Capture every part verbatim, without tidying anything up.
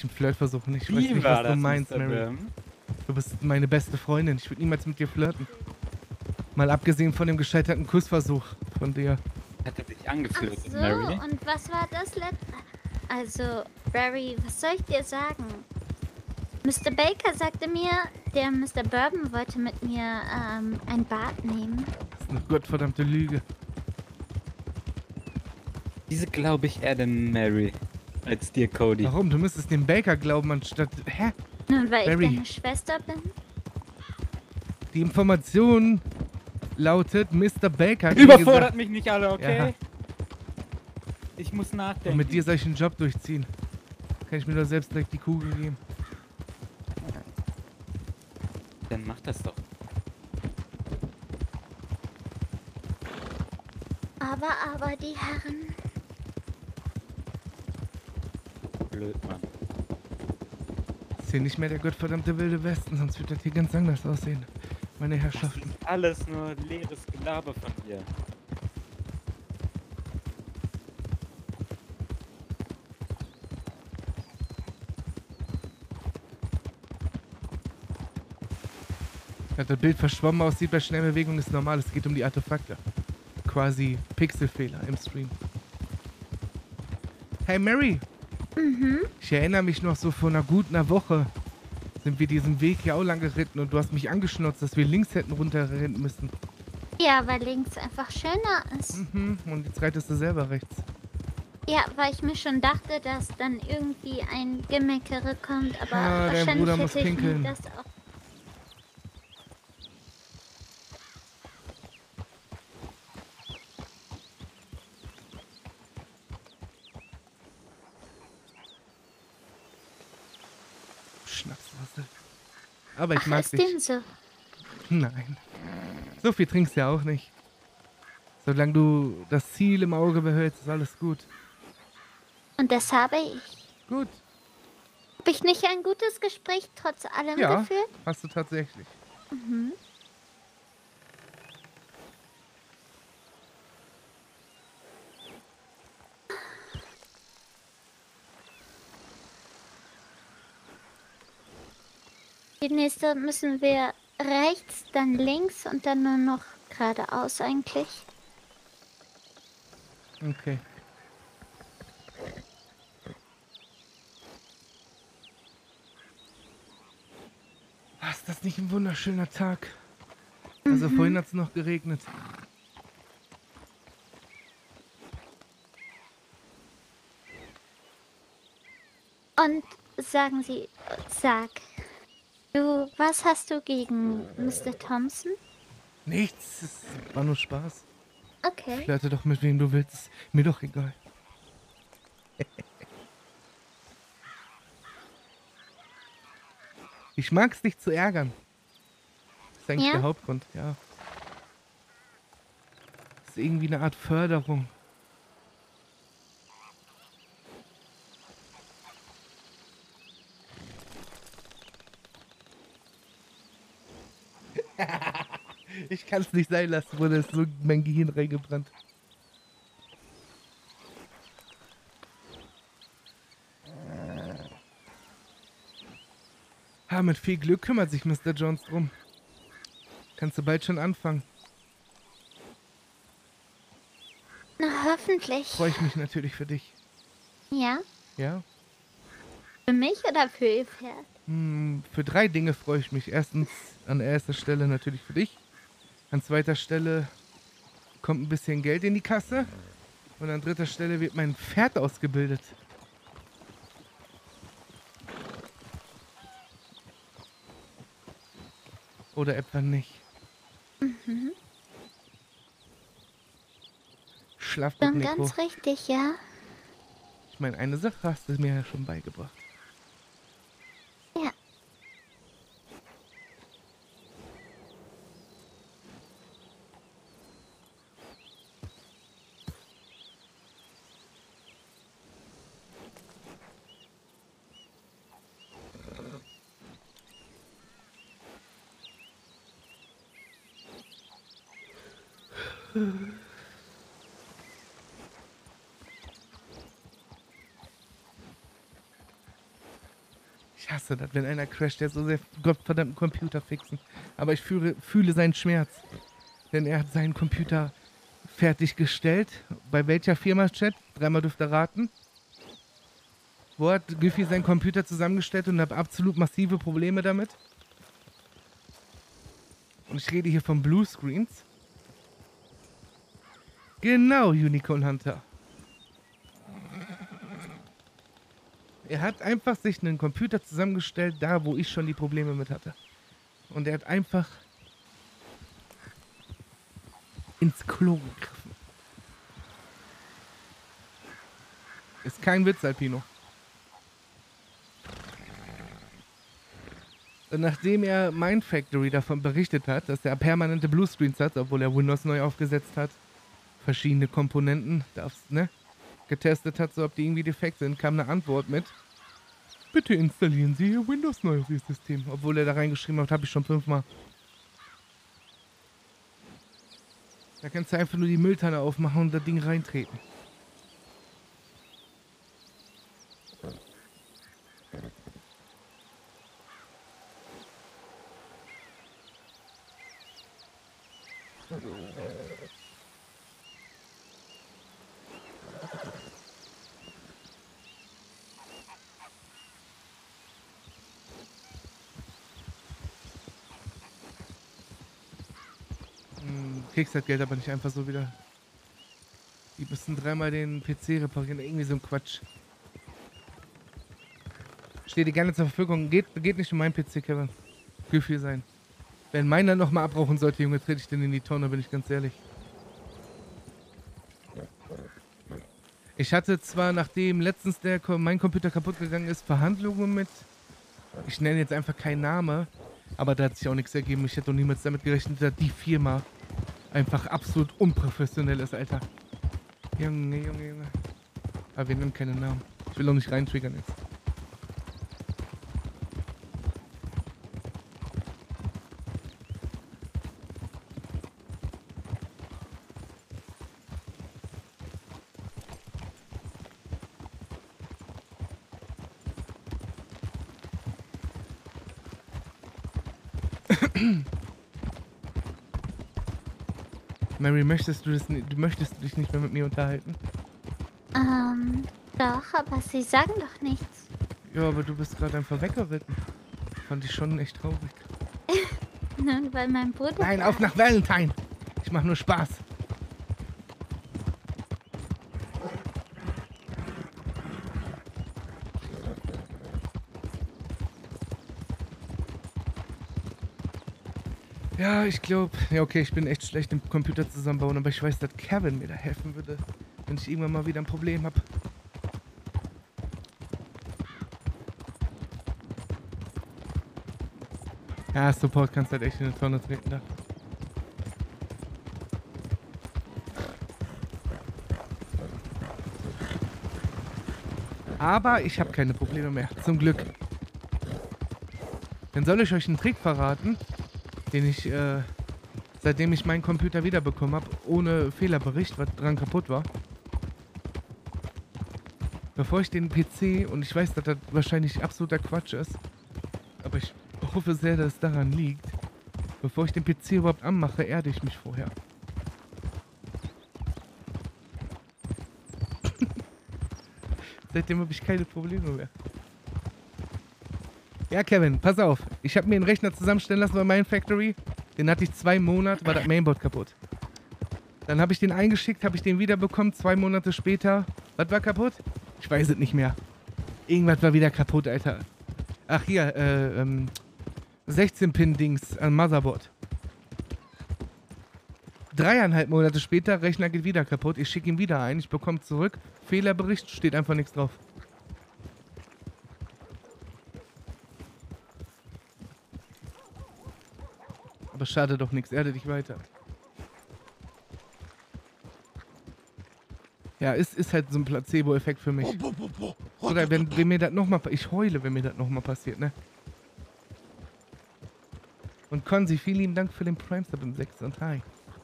solchen Flirtversuchen. Ich weiß Wie nicht, war was du das, meinst, Mister Mary. Bam? Du bist meine beste Freundin. Ich würde niemals mit dir flirten. Mal abgesehen von dem gescheiterten Kussversuch von dir. Hat er dich Ach angeflirtet, so, Mary? und was war das letzte? Also, Barry, was soll ich dir sagen? Mister Baker sagte mir, der Mister Bourbon wollte mit mir ähm, ein Bad nehmen. Das ist eine gottverdammte Lüge. Diese glaube ich eher dem Mary als dir, Cody. Warum? Du müsstest dem Baker glauben, anstatt... Hä? Nun, weil Barry. ich deine Schwester bin? Die Information lautet, Mister Baker hat mir Überfordert gesagt, mich nicht alle, okay? Ja. Ich muss nachdenken. und mit dir soll ich einen Job durchziehen. Kann ich mir doch selbst direkt die Kugel geben. Dann mach das doch. Aber, aber, die Herren... Blöd, Mann. Ist hier nicht mehr der gottverdammte Wilde Westen, sonst wird das hier ganz anders aussehen. Meine Das Herrschaften. ist alles nur leeres Gelaber von dir. Dass das Bild verschwommen aussieht bei Schnellbewegung ist normal. Es geht um die Artefakte. Quasi Pixelfehler im Stream. Hey Mary! Mhm. Ich erinnere mich noch so vor einer guten einer Woche sind wir diesen Weg hier auch lang geritten und du hast mich angeschnauzt, dass wir links hätten runterrennen müssen. Ja, weil links einfach schöner ist. Mhm, und jetzt reitest du selber rechts. Ja, weil ich mir schon dachte, dass dann irgendwie ein Gemeckere kommt, aber Ah, dein wahrscheinlich Bruder muss hätte ich pinkeln. mir das auch... Schnapswasser. Aber ich Ach, mag ist dich. dem so? Nein. So viel trinkst du ja auch nicht. Solange du das Ziel im Auge behältst, ist alles gut. Und das habe ich. Gut. Habe ich nicht ein gutes Gespräch trotz allem Ja, geführt? hast du tatsächlich. Mhm. Die nächste müssen wir rechts, dann links und dann nur noch geradeaus eigentlich. Okay. Ah, ist das nicht ein wunderschöner Tag? Also Mhm. vorhin hat es noch geregnet. Und sagen Sie, sag, du, was hast du gegen Mister Thompson? Nichts, es war nur Spaß. Okay. Flirte doch mit wem du willst, ist mir doch egal. Ich mag's, dich zu ärgern. Das ist eigentlich Ja? der Hauptgrund, ja. Das ist irgendwie eine Art Förderung. Ich kann's nicht sein lassen, wurde es so in mein Gehirn reingebrannt. Ah, mit viel Glück kümmert sich Mister Jones drum. Kannst du bald schon anfangen. Na, hoffentlich. Freue ich mich natürlich für dich. Ja? Ja? Für mich oder für Ihr Pferd? Hm, für drei Dinge freue ich mich. Erstens an erster Stelle natürlich für dich. An zweiter Stelle kommt ein bisschen Geld in die Kasse. Und an dritter Stelle wird mein Pferd ausgebildet. Oder etwa nicht. Mhm. Schlaf gut, Dann Nico. ganz richtig, ja? Ich meine, eine Sache hast du mir ja schon beigebracht. Ja. Ich hasse das, wenn einer crasht, der so sehr gottverdammten Computer fixen. Aber ich fühle, fühle seinen Schmerz. Denn er hat seinen Computer fertiggestellt. Bei welcher Firma, Chat? Dreimal dürft ihr raten. Wo hat Giffy seinen Computer zusammengestellt und hat absolut massive Probleme damit? Und ich rede hier von Bluescreens. Genau, Unicorn Hunter. Er hat einfach sich einen Computer zusammengestellt, da wo ich schon die Probleme mit hatte. Und er hat einfach ins Klo gegriffen. Ist kein Witz, Alpino. Und nachdem er Mindfactory davon berichtet hat, dass er permanente Bluescreens hat, obwohl er Windows neu aufgesetzt hat, verschiedene Komponenten, darfst, ne, getestet hat, so ob die irgendwie defekt sind, kam eine Antwort mit: Bitte installieren Sie Ihr Windows neu auf Ihr System. Obwohl er da reingeschrieben hat, habe ich schon fünfmal. Da kannst du einfach nur die Mülltonne aufmachen und das Ding reintreten. Kriegst das Geld aber nicht einfach so wieder. Die müssen dreimal den P C reparieren. Irgendwie so ein Quatsch. Steht dir gerne zur Verfügung. Geht, geht nicht um meinen P C, Kevin. Gefühl sein. Wenn meiner nochmal abrauchen sollte, Junge, trete ich den in die Tonne, bin ich ganz ehrlich. Ich hatte zwar, nachdem letztens der, mein Computer kaputt gegangen ist, Verhandlungen mit, ich nenne jetzt einfach keinen Namen, aber da hat sich auch nichts ergeben. Ich hätte doch niemals damit gerechnet, dass die Firma einfach absolut unprofessionell ist, Alter. Junge, Junge, Junge. Aber wir nennen keine Namen. Ich will auch nicht reintriggern jetzt. Mary, möchtest du das nicht, du möchtest dich nicht mehr mit mir unterhalten? Ähm, doch, aber Sie sagen doch nichts. Ja, aber du bist gerade einfach weggeritten. Fand ich schon echt traurig. Nun, weil mein Bruder... Nein, auf nach Valentine! Ich mach nur Spaß. Ja, ich glaube... Ja, okay, ich bin echt schlecht im Computer zusammenbauen, aber ich weiß, dass Kevin mir da helfen würde, wenn ich irgendwann mal wieder ein Problem habe. Ja, Support kannst halt echt in die Tonne treten da. Aber ich habe keine Probleme mehr, zum Glück. Dann soll ich euch einen Trick verraten, den ich, äh, seitdem ich meinen Computer wiederbekommen habe, ohne Fehlerbericht, was dran kaputt war. Bevor ich den P C, und ich weiß, dass das wahrscheinlich absoluter Quatsch ist, aber ich hoffe sehr, dass es daran liegt, bevor ich den P C überhaupt anmache, erde ich mich vorher. Seitdem habe ich keine Probleme mehr. Ja, Kevin, pass auf. Ich habe mir einen Rechner zusammenstellen lassen bei Mindfactory. Den hatte ich zwei Monate, war das Mainboard kaputt. Dann habe ich den eingeschickt, habe ich den wiederbekommen, zwei Monate später. Was war kaputt? Ich weiß es nicht mehr. Irgendwas war wieder kaputt, Alter. Ach hier, äh, ähm, sechzehn Pin Dings am Motherboard. Dreieinhalb Monate später, Rechner geht wieder kaputt. Ich schicke ihn wieder ein, ich bekomme zurück. Fehlerbericht, steht einfach nichts drauf. Aber schade doch nichts, erde dich weiter. Ja, ist, ist halt so ein Placebo-Effekt für mich. Oder wenn, wenn mir das nochmal... Ich heule, wenn mir das nochmal passiert, ne? Und Konzi, vielen lieben Dank für den Prime-Sub im sechs und Hi.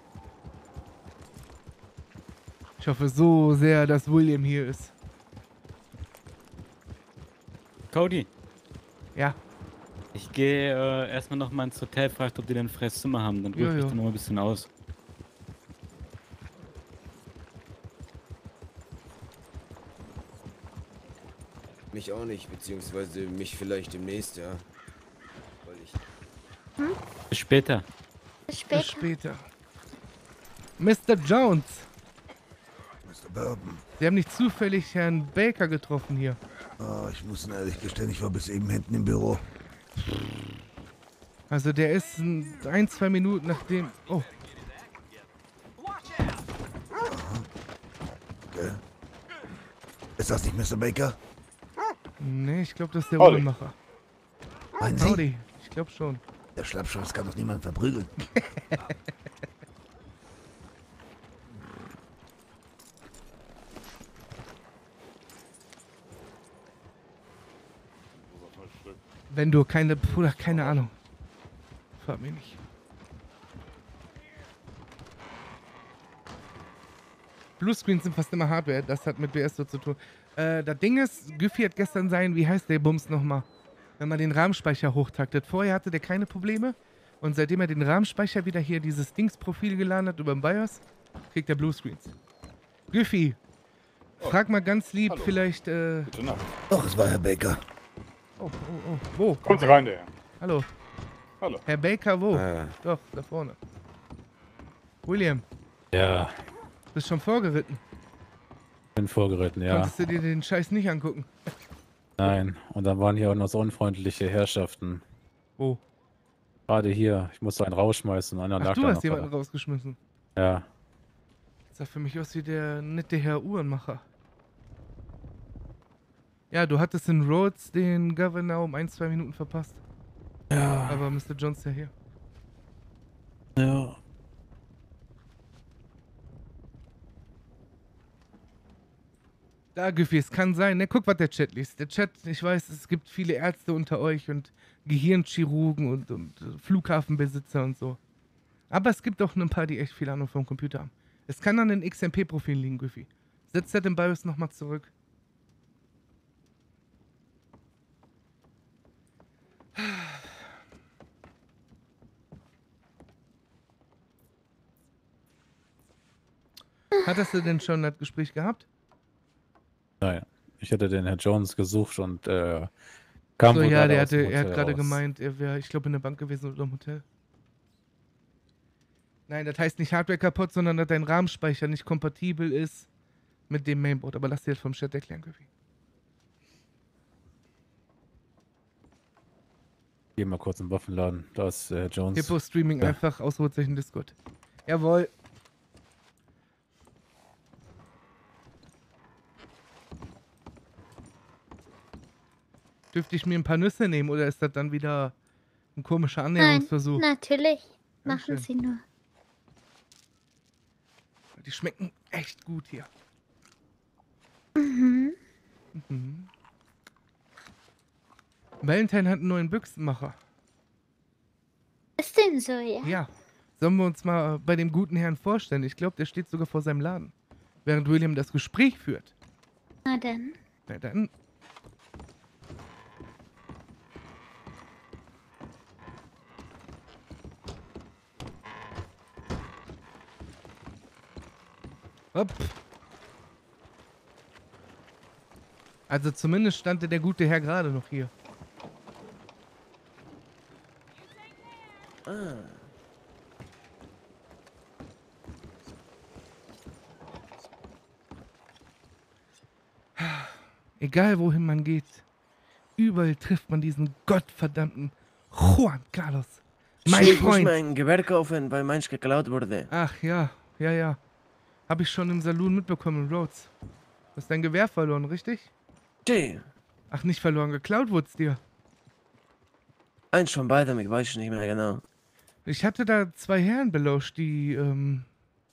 Ich hoffe so sehr, dass William hier ist. Cody. Ja. Ich gehe äh, erstmal noch mal ins Hotel, fragt, ob die denn ein freies Zimmer haben. Dann rufe Jo, ich jo. dann noch mal ein bisschen aus. Mich auch nicht, beziehungsweise mich vielleicht demnächst, ja. Weil ich... Bis später. Bis Bis später. später. Mister Jones, Mister Bourbon. Sie haben nicht zufällig Herrn Baker getroffen hier. Oh, ich muss Ihnen ehrlich gestehen, ich war bis eben hinten im Büro. Also der ist ein, ein zwei Minuten nachdem... Oh, Okay. Ist das nicht Mister Baker? nee, ich glaube, das ist der Olli. Uhrenmacher. Meinen Sie? Howdy, ich glaube schon. Der Schlappschwanz kann doch niemand verprügeln. Wenn du keine... Bruder, keine Ahnung. Frag mich nicht. Bluescreens sind fast immer Hardware, das hat mit B S so zu tun. Äh, das Ding ist, Güffi hat gestern sein, wie heißt der Bums nochmal? Wenn man den Rahmenspeicher hochtaktet. Vorher hatte der keine Probleme. Und seitdem er den Rahmenspeicher wieder hier dieses Dings-Profil geladen hat über den BIOS, kriegt er Bluescreens. Güffi, frag mal ganz lieb Hallo. vielleicht, äh... Gute Nacht. Doch, es war Herr Baker. Oh, oh, oh, wo? Kommen Sie rein, der Herr. Hallo. Hallo. Herr Baker, wo? Ah, Doch, da vorne. William, Ja, bist schon vorgeritten. bin vorgeritten, ja. Konntest du dir den Scheiß nicht angucken? Nein. Und dann waren hier auch noch so unfreundliche Herrschaften. Wo? Gerade hier. Ich musste einen rausschmeißen. Einer Ach, lag du da hast noch jemanden da. rausgeschmissen. Ja. Das sah für mich aus wie der nette Herr Uhrenmacher. Ja, du hattest in Rhodes den Governor um ein, zwei Minuten verpasst. Ja. Aber Mister Jones ist ja hier. Ja. Da, Güffi, es kann sein, ne? Guck, was der Chat liest. Der Chat, ich weiß, es gibt viele Ärzte unter euch und Gehirnchirurgen und, und äh, Flughafenbesitzer und so. Aber es gibt auch ein paar, die echt viel Ahnung vom Computer haben. Es kann an den X M P-Profilen liegen, Güffi. Setz das im BIOS nochmal zurück. Hattest du denn schon das Gespräch gehabt? Nein. Ich hätte den Herr Jones gesucht und äh, kam So, wohl ja, gerade der aus dem hatte, er hat Hotel gerade raus. gemeint, er wäre, ich glaube, in der Bank gewesen oder im Hotel. Nein, das heißt nicht Hardware kaputt, sondern dass dein Rahmenspeicher nicht kompatibel ist mit dem Mainboard. Aber lass dir das vom Chat erklären, Güffi. Geh mal kurz im Waffenladen. Da ist äh, Jones. Hippo Streaming Ja. einfach, Ausrufezeichen Discord. Jawohl. Dürfte ich mir ein paar Nüsse nehmen oder ist das dann wieder ein komischer Nein, Annäherungsversuch? natürlich. Dankeschön. Machen Sie nur. Die schmecken echt gut hier. Mhm. Mhm. Valentine hat einen neuen Büchsenmacher. Ist denn so, ja? Ja. Sollen wir uns mal bei dem guten Herrn vorstellen? Ich glaube, der steht sogar vor seinem Laden. Während William das Gespräch führt. Na dann. Na dann. Hopp. Also zumindest stand der gute Herr gerade noch hier. Egal wohin man geht, überall trifft man diesen gottverdammten Juan Carlos. Mein Ich muss Freund. mir ein Gewehr kaufen, weil meins geklaut wurde. Ach ja, ja, ja. Hab ich schon im Saloon mitbekommen, Rhodes. Du hast dein Gewehr verloren, richtig? Tee, Ach, nicht verloren, geklaut wurd's dir. eins von beidem, ich weiß nicht mehr genau. Ich hatte da zwei Herren belauscht, die, ähm,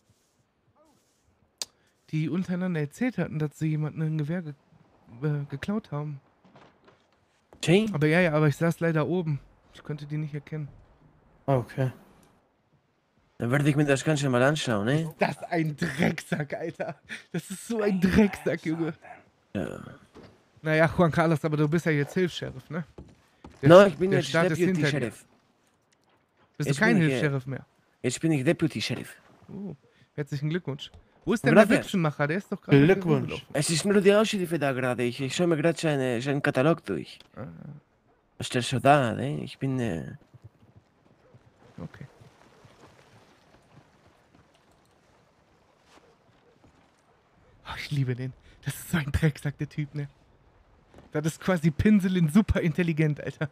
die untereinander erzählt hatten, dass sie jemanden ein Gewehr ge äh, geklaut haben. Tee? Aber ja, ja, aber ich saß leider oben. Ich konnte die nicht erkennen. Okay. Dann werde ich mir das Ganze mal anschauen, ne? Das ist ein Drecksack, Alter. Das ist so ein Drecksack, Junge. Ja. Naja, Juan Carlos, aber du bist ja jetzt Hilfs-Sheriff, ne? Der, No, ich bin der jetzt Staat ist Deputy hinter dir. Sheriff. Bist Jetzt du kein bin ich, äh, Hilfs-Sheriff mehr? Jetzt bin ich Deputy Sheriff. Oh, herzlichen Glückwunsch. Wo ist denn der Gracias. Witwenmacher? Der ist doch gerade hier Glückwunsch. rumgelaufen. Es ist nur die Ausschrift da gerade. Ich, ich schaue mir gerade seine, seinen Katalog durch. Ah, Was stellst du da, ne? Ich bin, äh, okay. Oh, ich liebe den. Das ist so ein Drecksack, der Typ, ne? Das ist quasi Pinsel in super intelligent, Alter.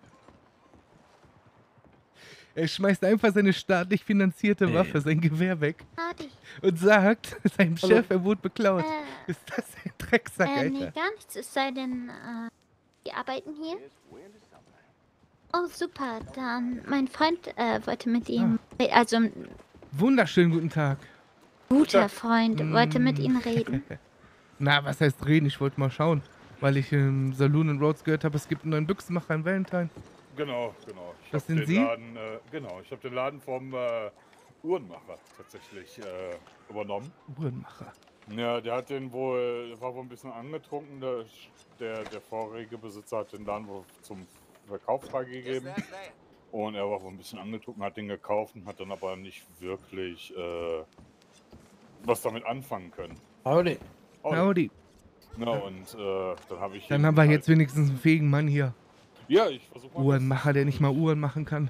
Er schmeißt einfach seine staatlich finanzierte Waffe, sein Gewehr weg Howdy. und sagt seinem Hallo. Chef, er wurde beklaut. Äh, Ist das ein Drecksack, äh, nee, Alter? gar nichts. Es sei denn, äh, die arbeiten hier. Oh, super. Dann, mein Freund äh, wollte mit ihm, re- also ein Wunderschönen guten Tag. guter Freund wollte mit Mm. ihm reden. Na, was heißt reden? Ich wollte mal schauen, weil ich im Saloon in Rhodes gehört habe, es gibt einen neuen Büchsenmacher in Valentine. Genau, genau. Ich Das hab sind den Sie? Laden, äh, genau, ich habe den Laden vom äh, Uhrenmacher tatsächlich äh, übernommen. Uhrenmacher. Ja, der hat den wohl, der war wohl ein bisschen angetrunken. Der, der, der vorherige Besitzer hat den Laden wohl zum Verkauf freigegeben. Und er war wohl ein bisschen angetrunken, hat den gekauft und hat dann aber nicht wirklich äh, was damit anfangen können. Howdy. Oh, Howdy. ja, und äh, dann habe ich. Dann ihn haben wir halt- jetzt wenigstens einen fähigen Mann hier. Ja, ich versuche mal. Uhrenmacher, der nicht mal Uhren machen kann.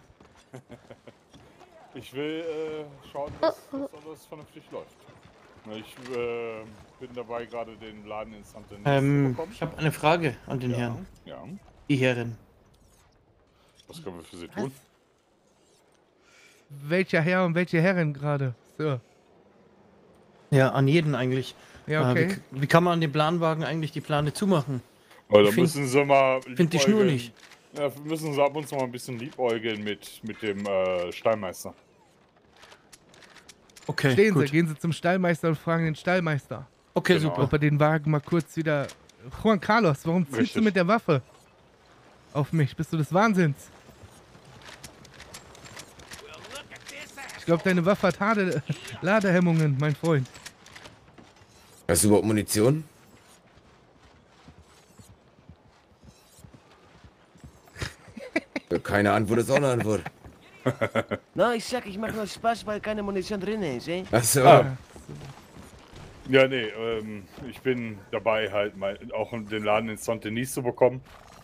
Ich will äh, schauen, dass, dass alles vernünftig läuft. Ich äh, bin dabei, gerade den Laden in Saint Denis zu Ähm, bekommen. ich habe eine Frage an den ja, Herrn. ja. Die Herren. Was können wir für Sie tun? Welcher Herr und welche Herrin gerade? So. Ja, an jeden eigentlich. Ja, Äh, okay. wie, wie kann man an den Planwagen eigentlich die Plane zumachen? Oh, da Ich find- müssen Sie mal. find die Schnur liebäugeln. nicht. Ja, müssen Sie ab und zu mal ein bisschen liebäugeln mit, mit dem äh, Stallmeister. Okay, Stehen Sie, gut. gehen Sie zum Stallmeister und fragen den Stallmeister, Okay, Genau. super. ob er den Wagen mal kurz wieder... Juan Carlos, warum ziehst du Richtig. mit der Waffe auf mich? Bist du des Wahnsinns? Ich glaube, deine Waffe hat Hade Ladehemmungen, mein Freund. Hast du überhaupt Munition? Keine Antwort ist auch eine Antwort. no, ich sag, ich mache nur Spaß, weil keine Munition drin ist, eh? Achso. Ah. Ja, nee, ähm, ich bin dabei, halt mal auch den Laden in Saint Denis zu bekommen.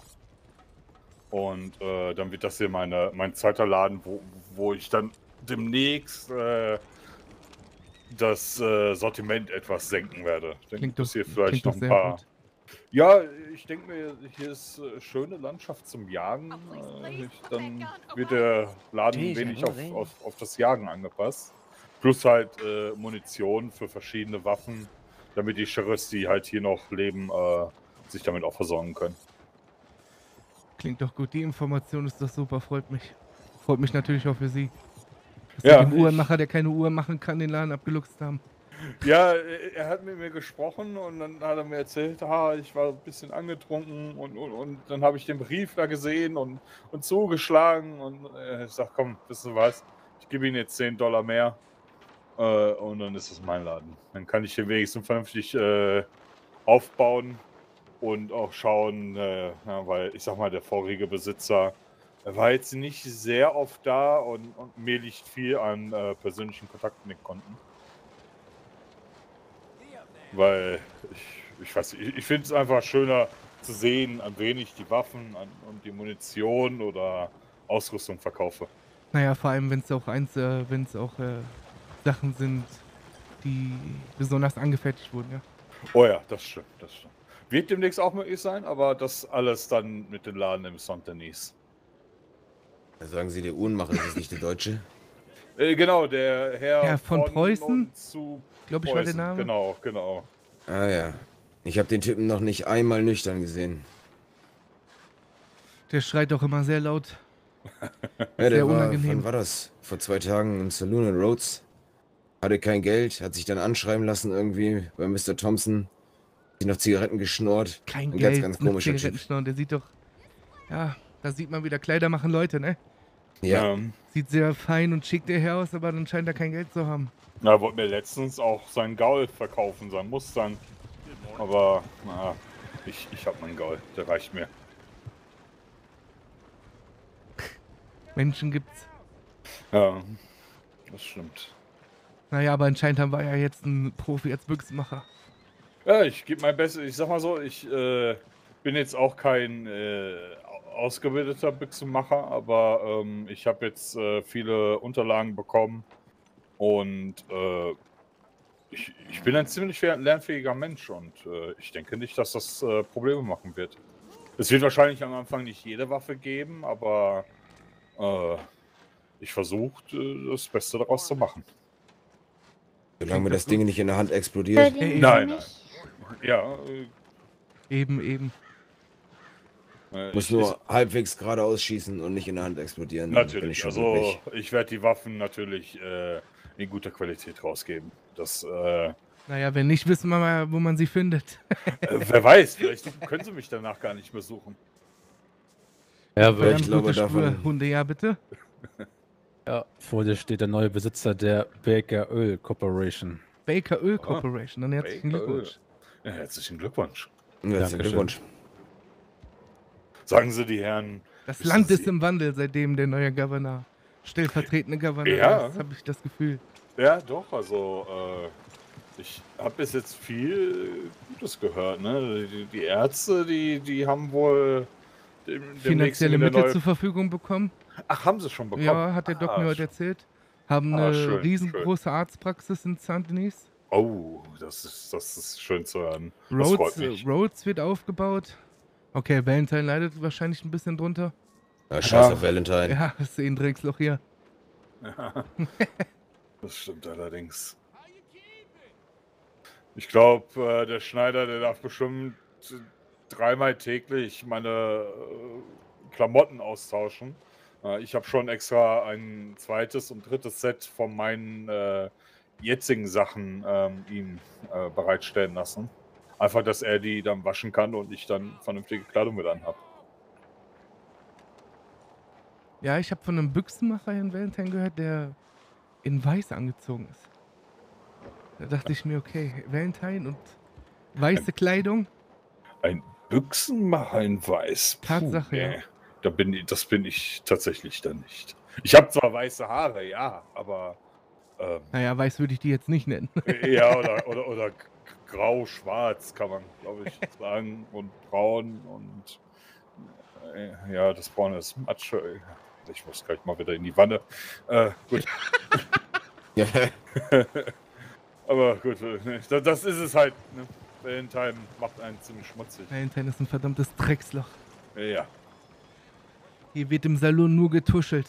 Und äh, dann wird das hier meine, mein zweiter Laden, wo, wo ich dann demnächst äh, das äh, Sortiment etwas senken werde. Ich denke, Klingt dass doch- hier vielleicht klingt noch doch ein sehr paar. gut. Ja, ich denke mir, hier ist äh, schöne Landschaft zum Jagen. Äh, ich, dann wird der Laden ein Jeez, wenig ja, auf, ey. auf, auf das Jagen angepasst. Plus halt äh, Munition für verschiedene Waffen, damit die Sheriffs, die halt hier noch leben, äh, sich damit auch versorgen können. Klingt doch gut. Die Information ist doch super. Freut mich. Freut mich natürlich auch für Sie. Dass Ja, Sie dem ich- Uhrenmacher, der keine Uhr machen kann, den Laden abgeluchst haben. Ja, er hat mit mir gesprochen und dann hat er mir erzählt, ah, ich war ein bisschen angetrunken und, und, und dann habe ich den Brief da gesehen und, und zugeschlagen und äh, ich sag, komm, wisst ihr was, ich gebe Ihnen jetzt zehn Dollar mehr äh, und dann ist es mein Laden. Dann kann ich den wenigstens vernünftig äh, aufbauen und auch schauen, äh, ja, weil ich sag mal, der vorige Besitzer er war jetzt nicht sehr oft da und, und mir liegt viel an äh, persönlichen Kontakten mit Konten. Weil ich, ich weiß nicht, ich, ich finde es einfach schöner zu sehen, an wen ich die Waffen an, und die Munition oder Ausrüstung verkaufe. Naja, vor allem, wenn es auch eins, äh, wenn es auch äh, Sachen sind, die besonders angefertigt wurden, ja. Oh ja, das stimmt, das stimmt. Wird demnächst auch möglich sein, aber das alles dann mit den Laden im Saint Denis. Sagen Sie, der Uhrenmacher ist nicht der Deutsche? Äh, genau, der Herr, Herr von Preußen? und zu Glaube ich, war der Preußen. Name. Genau, genau. Ah ja. Ich habe den Typen noch nicht einmal nüchtern gesehen. Der schreit doch immer sehr laut. Ja, Sehr der war, unangenehm. wann war das? Vor zwei Tagen im Saloon in Rhodes. Hatte kein Geld, hat sich dann anschreiben lassen irgendwie bei Mister Thompson. Hat sich noch Zigaretten geschnurrt. Kein Ein Geld, ganz, ganz mit komischer Typ. Zigarettenschnurren. Der sieht doch... Ja, da sieht man wieder, Kleider machen Leute, ne? Ja, Ähm, Sieht sehr fein und schick der Herr aus, aber dann scheint er kein Geld zu haben. na, er wollte mir letztens auch sein Gaul verkaufen, sein Mustang. Aber, na, ich, ich hab meinen Gaul, der reicht mir. Menschen gibt's. Ja, das stimmt. Naja, aber anscheinend haben wir ja jetzt einen Profi als Büchsenmacher. Ja, ich gebe mein Bestes. Ich sag mal so, ich äh, bin jetzt auch kein äh, ausgebildeter Büchsenmacher, aber ähm, ich habe jetzt äh, viele Unterlagen bekommen und äh, ich, ich bin ein ziemlich lernfähiger Mensch und äh, ich denke nicht, dass das äh, Probleme machen wird. Es wird wahrscheinlich am Anfang nicht jede Waffe geben, aber äh, ich versuche äh, das Beste daraus zu machen. Solange mir das Ding nicht in der Hand Für explodiert. den Nein, nicht. Ja, äh, Eben, eben. äh, Muss ich, nur halbwegs geradeaus schießen und nicht in der Hand explodieren. dann bin ich Natürlich, schon also glücklich. ich werde die Waffen natürlich äh, in guter Qualität rausgeben. Das, äh, Naja, wenn nicht, wissen wir mal, wo man sie findet. äh, wer weiß, vielleicht können sie mich danach gar nicht mehr suchen. Ja, Wir wird, haben glaube, gute davon- Spurhunde, ja bitte. ja, vor dir steht der neue Besitzer der Baker Öl Corporation. Baker Öl Corporation, dann herzlichen Baker Öl. Glückwunsch. Ja, herzlichen Glückwunsch. Herzlichen Dankeschön. Glückwunsch. Sagen Sie die Herren. Das wissen Land Sie- ist im Wandel, seitdem der neue Governor, stellvertretende Governor Ja. ist, habe ich das Gefühl. Ja, doch, also äh, ich habe bis jetzt viel Gutes gehört. Ne? Die, die Ärzte, die, die haben wohl dem, demnächst Finanzielle wieder Mittel neue- zur Verfügung bekommen. Ach, haben sie schon bekommen? Ja, hat der Doc Ah, mir heute erzählt. Haben Ah, eine schön, riesengroße Arztpraxis in Saint-Denis. Oh, das ist, das ist schön zu hören. Das freut Rhodes, mich. Rhodes wird aufgebaut. Okay, Valentine leidet wahrscheinlich ein bisschen drunter. Ja, scheiß Ja. auf Valentine. Ja, das ist eh ein Drecksloch hier. Das stimmt allerdings. Ich glaube, äh, der Schneider, der darf bestimmt dreimal täglich meine äh, Klamotten austauschen. Äh, ich habe schon extra ein zweites und drittes Set von meinen äh, jetzigen Sachen ähm, ihm äh, bereitstellen lassen. Einfach, dass er die dann waschen kann und ich dann vernünftige Kleidung mit anhab. Ja, ich habe von einem Büchsenmacher in Valentine gehört, der in weiß angezogen ist. Da dachte ich mir, okay, Valentine und weiße Kleidung. Ein Büchsenmacher in Weiß. Puh, Tatsache, ja. nee. Da bin ich, das bin ich tatsächlich dann nicht. Ich habe zwar weiße Haare, ja, aber ähm, Naja, weiß würde ich die jetzt nicht nennen. ja, oder, oder, oder grau-schwarz kann man, glaube ich, sagen. Und braun und äh, ja, das Braune ist Matsche. Ich muss gleich mal wieder in die Wanne. Äh, gut. Ja. Aber gut, äh, das, das ist es halt. Ne? Valentine macht einen ziemlich schmutzig. Valentine ist ein verdammtes Drecksloch. Ja. Hier wird im Salon nur getuschelt.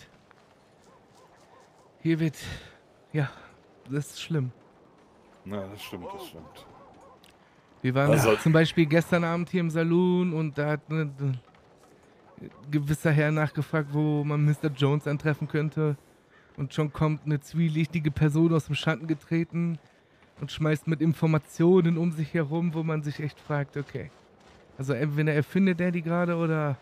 Hier wird... Ja, das ist schlimm. Na, das stimmt, das stimmt. Wir waren Also- zum Beispiel gestern Abend hier im Salon und da hat ein ein gewisser Herr nachgefragt, wo man Mister Jones antreffen könnte. Und schon kommt eine zwielichtige Person aus dem Schatten getreten und schmeißt mit Informationen um sich herum, wo man sich echt fragt, okay. Also entweder erfindet er die gerade oder...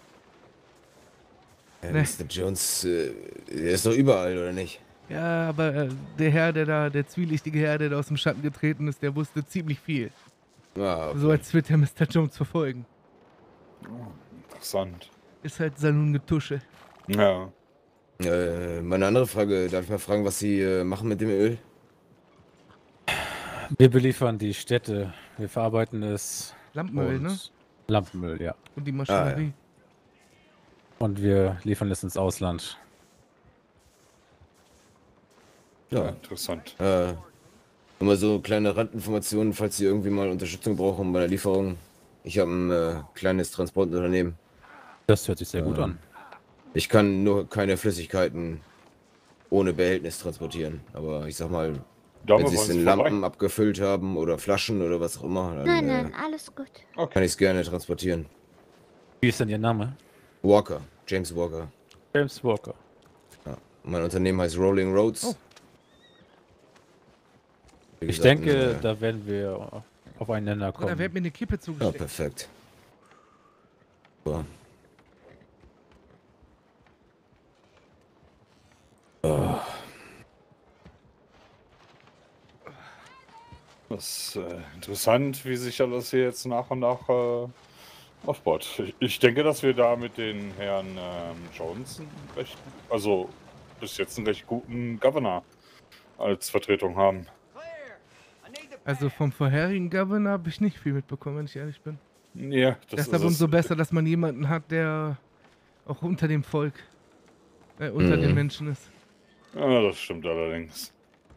Ja, Ne. Mister Jones, äh, der ist doch überall, oder nicht? Ja, aber äh, der Herr, der da, der zwielichtige Herr, der da aus dem Schatten getreten ist, der wusste ziemlich viel. Ah, okay. So als wird er Mister Jones verfolgen. Oh, interessant. Ist halt Salongetusche. Ja. Äh, meine andere Frage, darf ich mal fragen, was Sie äh, machen mit dem Öl? Wir beliefern die Städte, wir verarbeiten es. Lampenöl, und ne? Lampenöl, ja. Und die Maschinerie. Und wir liefern es ins Ausland. ja, Ja. interessant. Äh, immer so kleine Randinformationen, falls Sie irgendwie mal Unterstützung brauchen bei der Lieferung. Ich habe ein äh, kleines Transportunternehmen. Das hört sich sehr gut Ähm, an. Ich kann nur keine Flüssigkeiten ohne Behältnis transportieren. Aber ich sag mal, Dame, wenn Sie es wollen Sie in vorbei? Lampen abgefüllt haben oder Flaschen oder was auch immer, dann Nein, äh, nein, alles gut. kann ich es gerne transportieren. Wie ist denn Ihr Name? Walker, James Walker. James Walker. Mein Unternehmen heißt Rolling Roads. Oh. Wie Ich gesagt, denke, ein, äh, da werden wir aufeinander Oder wer kommen. hat mir eine Kippe ja, zugesteckt? perfekt. So. Oh, Das ist äh, interessant, wie sich alles hier jetzt nach und nach äh, Auf Bord. Ich, ich denke, dass wir da mit den Herrn ähm, Johnson recht, also bis jetzt einen recht guten Governor als Vertretung haben. Also vom vorherigen Governor habe ich nicht viel mitbekommen, wenn ich ehrlich bin. Ja, das, Das ist ist aber es. umso besser, dass man jemanden hat, der auch unter dem Volk, äh, unter Mhm. den Menschen ist. Ja, das stimmt allerdings.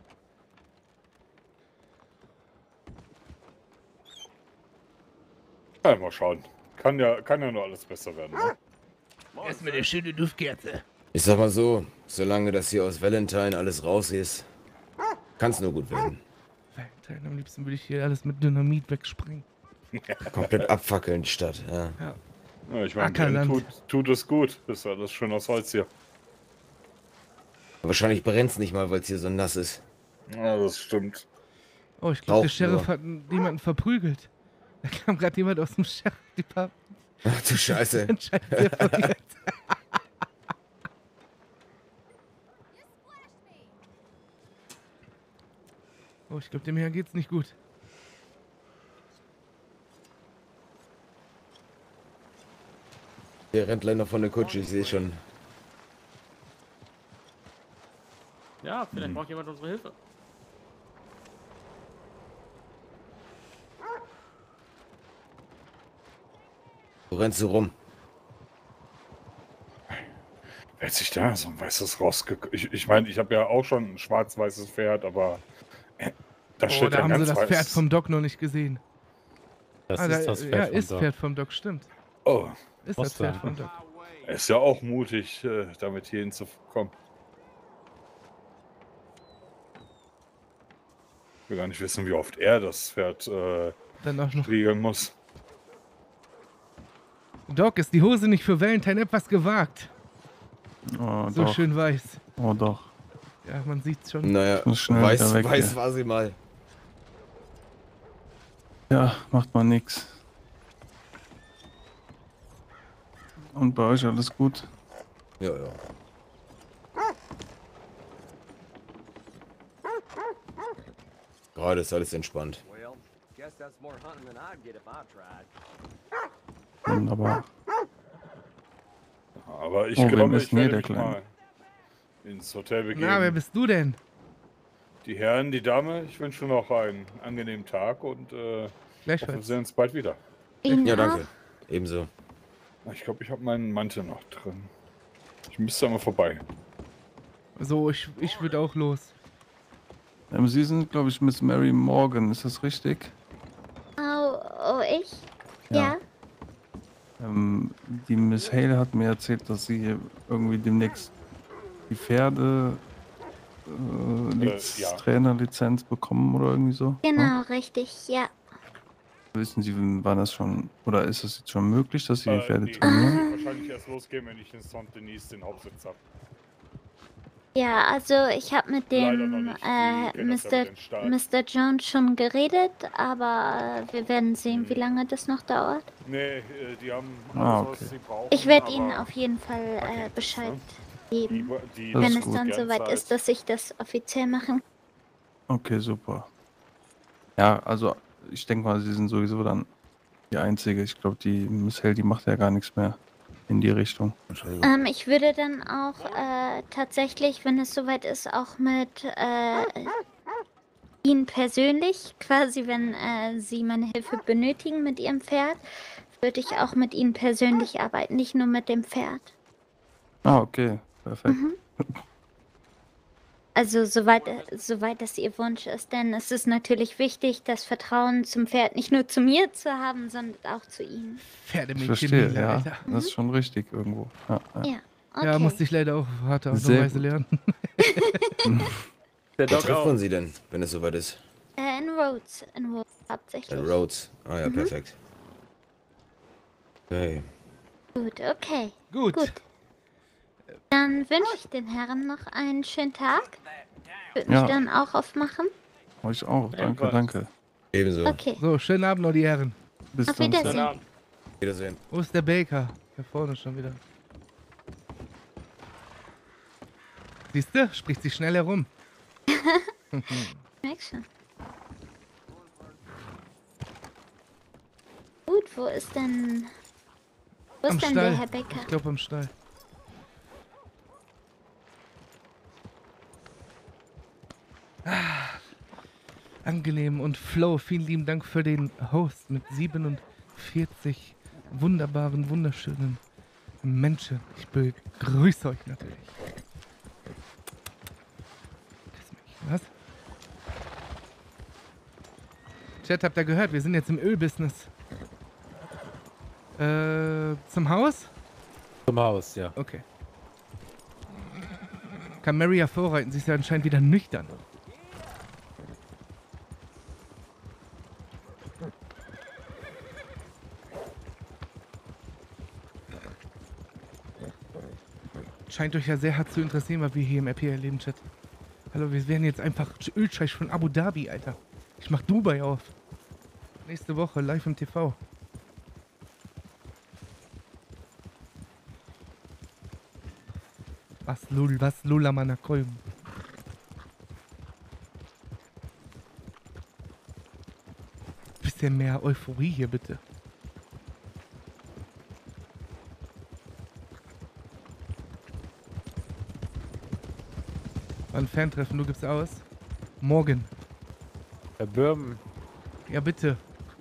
Ja, mal schauen. Kann ja, kann ja nur alles besser werden. Ne? Erstmal der schöne Duftkerze. Ich sag mal so, solange das hier aus Valentine alles raus ist, kann es nur gut werden. Valentine, am liebsten würde ich hier alles mit Dynamit wegsprengen. Komplett abfackeln die Stadt, ja. Ja. Ja, ich meine, Ackerland. tut, tut es gut. Ist alles schön aus Holz hier. Wahrscheinlich brennt's nicht mal, weil es hier so nass ist. Ja, das stimmt. Oh, ich glaube, der Raucht Sheriff nur. hat jemanden verprügelt. Da kam gerade jemand aus dem Sheriff-Department. Ach du Scheiße. Anscheinend sehr verwirrt. Oh, ich glaube, dem Herrn geht's nicht gut. Hier rennt leider von der Kutsche, ich sehe schon. Ja, vielleicht braucht jemand unsere Hilfe. Wo rennst du rum? Wer hat sich da so ein weißes Ross ge... Ich, ich meine, ich habe ja auch schon ein schwarz-weißes Pferd, aber... Äh, da Oh, steht da ja haben ganz sie das weiß. Pferd vom Doc noch nicht gesehen. Das Ah, ist da, das Pferd ja, vom ist Doc. Pferd vom Doc, stimmt. Oh, Ist Was das Pferd da? vom Doc. er ist ja auch mutig, äh, damit hier hinzukommen. Ich will gar nicht wissen, wie oft er das Pferd äh, Dann auch noch. regeln muss. Doc, ist die Hose nicht für Valentine etwas gewagt? Oh, So doch. schön weiß. Oh, doch. Ja, man sieht's schon. Naja, Muss schnell weiß, wieder weg weiß hier. war sie mal. Ja, macht man nix. Und bei euch alles gut? Ja, ja. Gerade ist alles entspannt. Wunderbar. Aber ich Oh, wem glaube, ist ich denn hier werde der mich Kleine? mal ins Hotel begeben. Na, wer bist du denn? Die Herren, die Dame, ich wünsche noch einen angenehmen Tag und äh, hoffe, wir Gleichfalls. sehen uns bald wieder. Ihnen Ja, auch? danke. Ebenso. Ich glaube, ich habe meinen Mantel noch drin. Ich müsste einmal vorbei. So, ich, ich würde auch los. Ähm, Sie sind, glaube ich, Miss Mary Morgan, ist das richtig? Oh, oh, ich? Ja. Ja. Ähm, die Miss Hale hat mir erzählt, dass Sie irgendwie demnächst die Pferde äh, Liz ja. Trainerlizenz bekommen oder irgendwie so. Genau, richtig, ja. Wissen Sie, wann das schon, oder ist es jetzt schon möglich, dass Sie die Äh, Pferde nee, trainieren? das wird wahrscheinlich erst losgehen, wenn ich in Saint-Denis den Hauptsitz habe. Ja, also ich habe mit Leider dem noch nicht. Die äh, kennen das ja Mister mit den Staat. Mister Jones schon geredet, aber äh, wir werden sehen, wie lange das noch dauert. Nee, äh, die haben alles, Ah, was okay. sie brauchen. Ich werde aber Ihnen auf jeden Fall äh, Paket, Bescheid ne? geben, die, die Das wenn ist es gut. dann gern soweit Zeit. ist, dass ich das offiziell mache. Okay, super. Ja, also ich denke mal, Sie sind sowieso dann die Einzige. Ich glaube, die Miss Hale, die macht ja gar nichts mehr in die Richtung. Ähm, ich würde dann auch äh, tatsächlich, wenn es soweit ist, auch mit äh, Ihnen persönlich, quasi wenn äh, Sie meine Hilfe benötigen mit Ihrem Pferd, würde ich auch mit Ihnen persönlich arbeiten, nicht nur mit dem Pferd. Ah, okay, perfekt. Mhm. Also soweit, äh, soweit das Ihr Wunsch ist, denn es ist natürlich wichtig, das Vertrauen zum Pferd nicht nur zu mir zu haben, sondern auch zu Ihnen. Ich Pferdemädchen, verstehe, Mila, ja. Alter. Das ist schon richtig irgendwo. Ja, ja. Ja, okay. Ja, musste ich leider auch auf harte Art und Sehr Weise gut. lernen. Der Wo Doc trifft auch. man sie denn, wenn es soweit ist? Äh, in Rhodes, in Rhodes hauptsächlich. At Rhodes. Ah ja, perfekt. Okay. Gut, okay. Gut. Gut. Dann wünsche ich den Herren noch einen schönen Tag. Würde mich Ja. dann auch aufmachen. Euch auch. Danke, Ebenfalls. danke. Ebenso. Okay. So, schönen Abend noch, die Herren. Bis Auf dann. Wiedersehen. Guten Abend. Wiedersehen. Wo ist der Baker? Da vorne schon wieder. Siehst du? Spricht sich schnell herum. Merk schon. Gut, wo ist denn Wo Am ist denn Stall. der Herr Becker? Ich glaube am Stall. Ah, angenehm und Flo, vielen lieben Dank für den Host mit siebenundvierzig wunderbaren, wunderschönen Menschen. Ich begrüße euch natürlich. Was? Chat, habt ihr gehört? Wir sind jetzt im Ölbusiness. Äh, zum Haus? Zum Haus, ja. Okay. Kann Mary ja vorreiten, sie ist ja anscheinend wieder nüchtern. Scheint euch ja sehr hart zu interessieren, was wir hier im R P erleben, Chat. Hallo, wir werden jetzt einfach Ölscheich von Abu Dhabi, Alter. Ich mach Dubai auf. Nächste Woche live im T V. Was lul, was lula manakolm. Bisschen mehr Euphorie hier, bitte. Ein Fantreffen, du gibst aus. Morgen. Herr Bürben. Ja, bitte.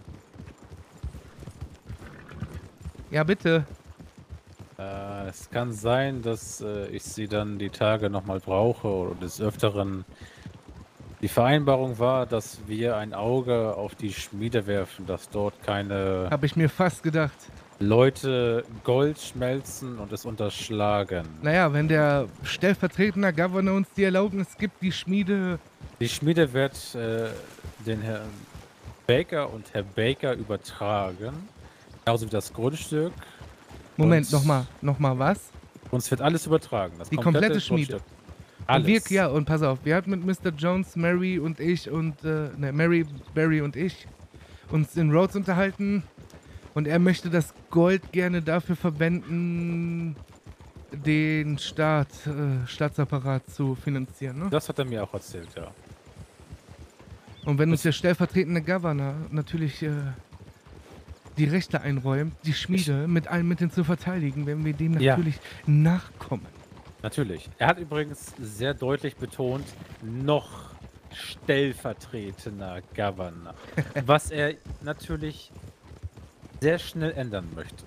Ja, bitte. Äh, es kann sein, dass äh, ich sie dann die Tage nochmal brauche oder des Öfteren. Die Vereinbarung war, dass wir ein Auge auf die Schmiede werfen, dass dort keine Habe ich mir fast gedacht. Leute Gold schmelzen und es unterschlagen. Naja, wenn der stellvertretende Governor uns die Erlaubnis gibt, die Schmiede... Die Schmiede wird äh, den Herrn Baker und Herr Baker übertragen. Genauso wie das Grundstück. Moment, Und nochmal, nochmal was? Uns wird alles übertragen. Das Die komplette Schmiede. Grundstück. Und Alles. wir, ja, und pass auf, wir hatten mit Mister Jones, Mary und ich und, äh, ne, Mary, Barry und ich uns in Rhodes unterhalten. Und er möchte das Gold gerne dafür verwenden, den Staat, äh, Staatsapparat zu finanzieren, ne? Das hat er mir auch erzählt, ja. Und wenn uns der stellvertretende Governor natürlich äh, die Rechte einräumt, die Schmiede mit allen Mitteln zu verteidigen, werden wir dem Ja. natürlich nachkommen. Natürlich. Er hat übrigens sehr deutlich betont, noch stellvertretender Governor. Was er natürlich sehr schnell ändern möchte.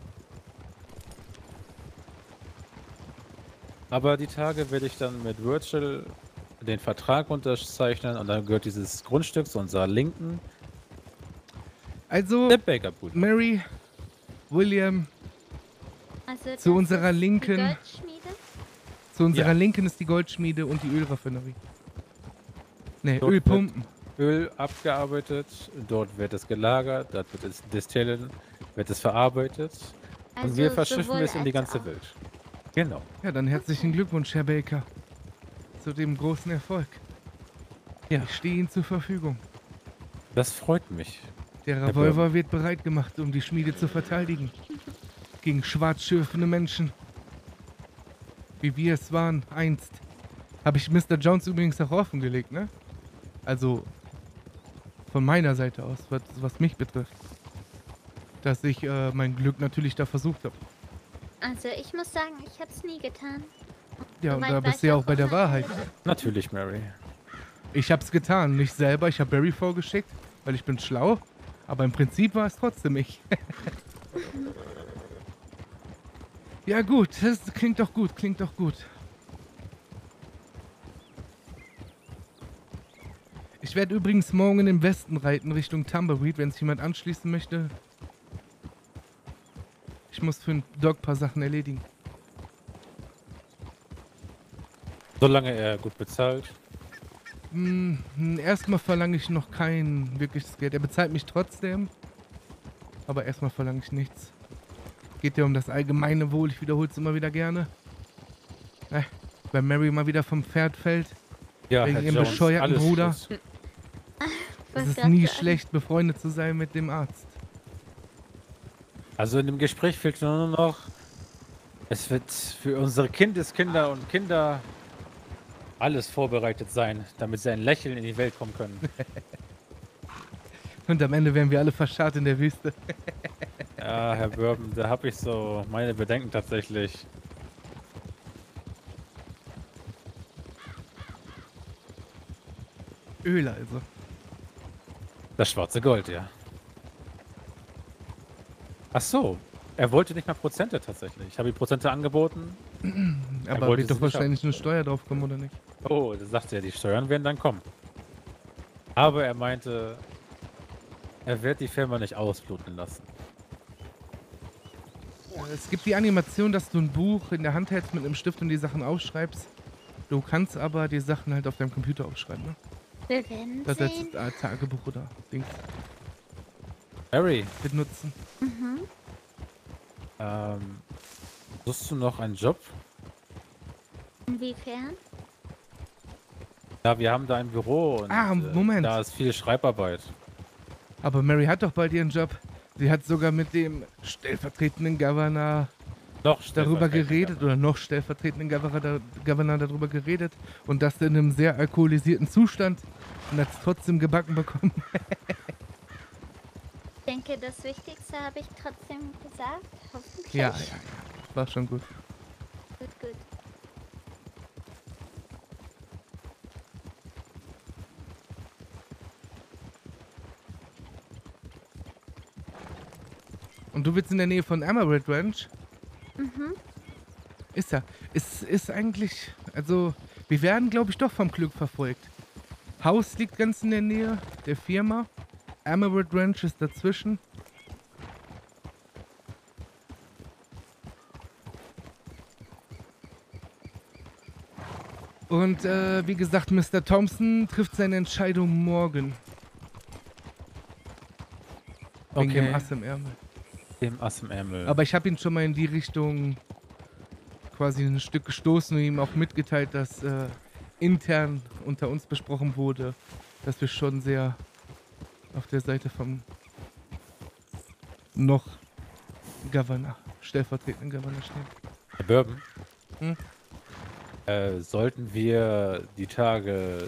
Aber die Tage werde ich dann mit Virgil den Vertrag unterzeichnen und dann gehört dieses Grundstück zu unserer Linken Also, der Baker-Bude. Mary, William, Also das Zu unserer ist die Linken. Goldschmiede? zu unserer Ja. Linken ist die Goldschmiede und die Ölraffinerie. Ne, Dort Ölpumpen. Öl abgearbeitet, dort wird es gelagert, dort wird es destillen, wird es verarbeitet und Also wir verschiffen sowohl es in die als ganze auch. Welt. Genau. Ja, dann herzlichen Glückwunsch, Herr Baker, zu dem großen Erfolg. Ja. Ich stehe Ihnen zur Verfügung. Das freut mich. Der Herr Revolver wird bereit gemacht, um die Schmiede zu verteidigen. Gegen schwarzschürfende Menschen. Wie wir es waren, einst. Habe ich Mister Jones übrigens auch offengelegt, ne? Also, von meiner Seite aus, was, was mich betrifft. Dass ich äh, mein Glück natürlich da versucht habe. Also ich muss sagen, ich habe es nie getan. Ja, und Soweit da war bist ich du ja auch auch bei der Wahrheit. uneigentlich. Natürlich, Mary. Ich hab's getan, nicht selber. Ich habe Barry vorgeschickt, weil ich bin schlau. Aber im Prinzip war es trotzdem ich. Ja gut, das klingt doch gut, klingt doch gut. Ich werde übrigens morgen in den Westen reiten, Richtung Tumbleweed, wenn sich jemand anschließen möchte. Ich muss für den Dog ein paar Sachen erledigen. Solange er gut bezahlt. Hm, erstmal verlange ich noch kein wirkliches Geld. Er bezahlt mich trotzdem. Aber erstmal verlange ich nichts. Geht ja um das allgemeine Wohl. Ich wiederhole es immer wieder gerne. Äh, weil Mary mal wieder vom Pferd fällt. Ja, Wegen Herr ihrem Jones, bescheuerten alles Bruder. Schluss. Es Was ist grad nie so an- schlecht, befreundet zu sein mit dem Arzt. Also in dem Gespräch fehlt nur noch, es wird für unsere Kindeskinder und Kinder alles vorbereitet sein, damit sie ein Lächeln in die Welt kommen können. Und am Ende werden wir alle verscharrt in der Wüste. Ja, Herr Bourbon, da habe ich so meine Bedenken tatsächlich. Öl also. Das schwarze Gold, ja. Ach so, er wollte nicht mal Prozente tatsächlich. Ich habe ihm Prozente angeboten. Er Aber wollte wird sie doch nicht wahrscheinlich haben. eine Steuer drauf kommen, oder nicht? Oh, das sagte er, die Steuern werden dann kommen. Aber er meinte, er wird die Firma nicht ausbluten lassen. Äh, Es gibt die Animation, dass du ein Buch in der Hand hältst mit einem Stift und die Sachen aufschreibst. Du kannst aber die Sachen halt auf deinem Computer aufschreiben, ne? Wir werden Das heißt, sehen. äh, Tagebuch oder Dings Harry, benutzen. Mhm. ähm, suchst du noch einen Job? Inwiefern? Ja, wir haben da ein Büro und Ah, äh, Moment. da ist viel Schreibarbeit. Aber Mary hat doch bald ihren Job. Sie hat sogar mit dem stellvertretenden Governor Noch darüber stellvertretend, geredet oder noch stellvertretenden Governor, da, Governor darüber geredet und das in einem sehr alkoholisierten Zustand und hat es trotzdem gebacken bekommen. Ich denke, das Wichtigste habe ich trotzdem gesagt. Hoffentlich. Ja, ja, ja. War schon gut. Gut, gut. Und du bist in der Nähe von Amaret Ranch? Mhm. Ist ja. Es ist eigentlich, also wir werden, glaube ich, doch vom Glück verfolgt. Haus liegt ganz in der Nähe der Firma. Amaret Ranch ist dazwischen. Und äh, wie gesagt, Mister Thompson trifft seine Entscheidung morgen. Wegen Okay. dem Ass im Ärmel. Dem Ass im Ärmel. Aber ich habe ihn schon mal in die Richtung quasi ein Stück gestoßen und ihm auch mitgeteilt, dass äh, intern unter uns besprochen wurde, dass wir schon sehr auf der Seite vom noch Governor, stellvertretenden Governor stehen. Herr Bourbon, Hm? äh, sollten wir die Tage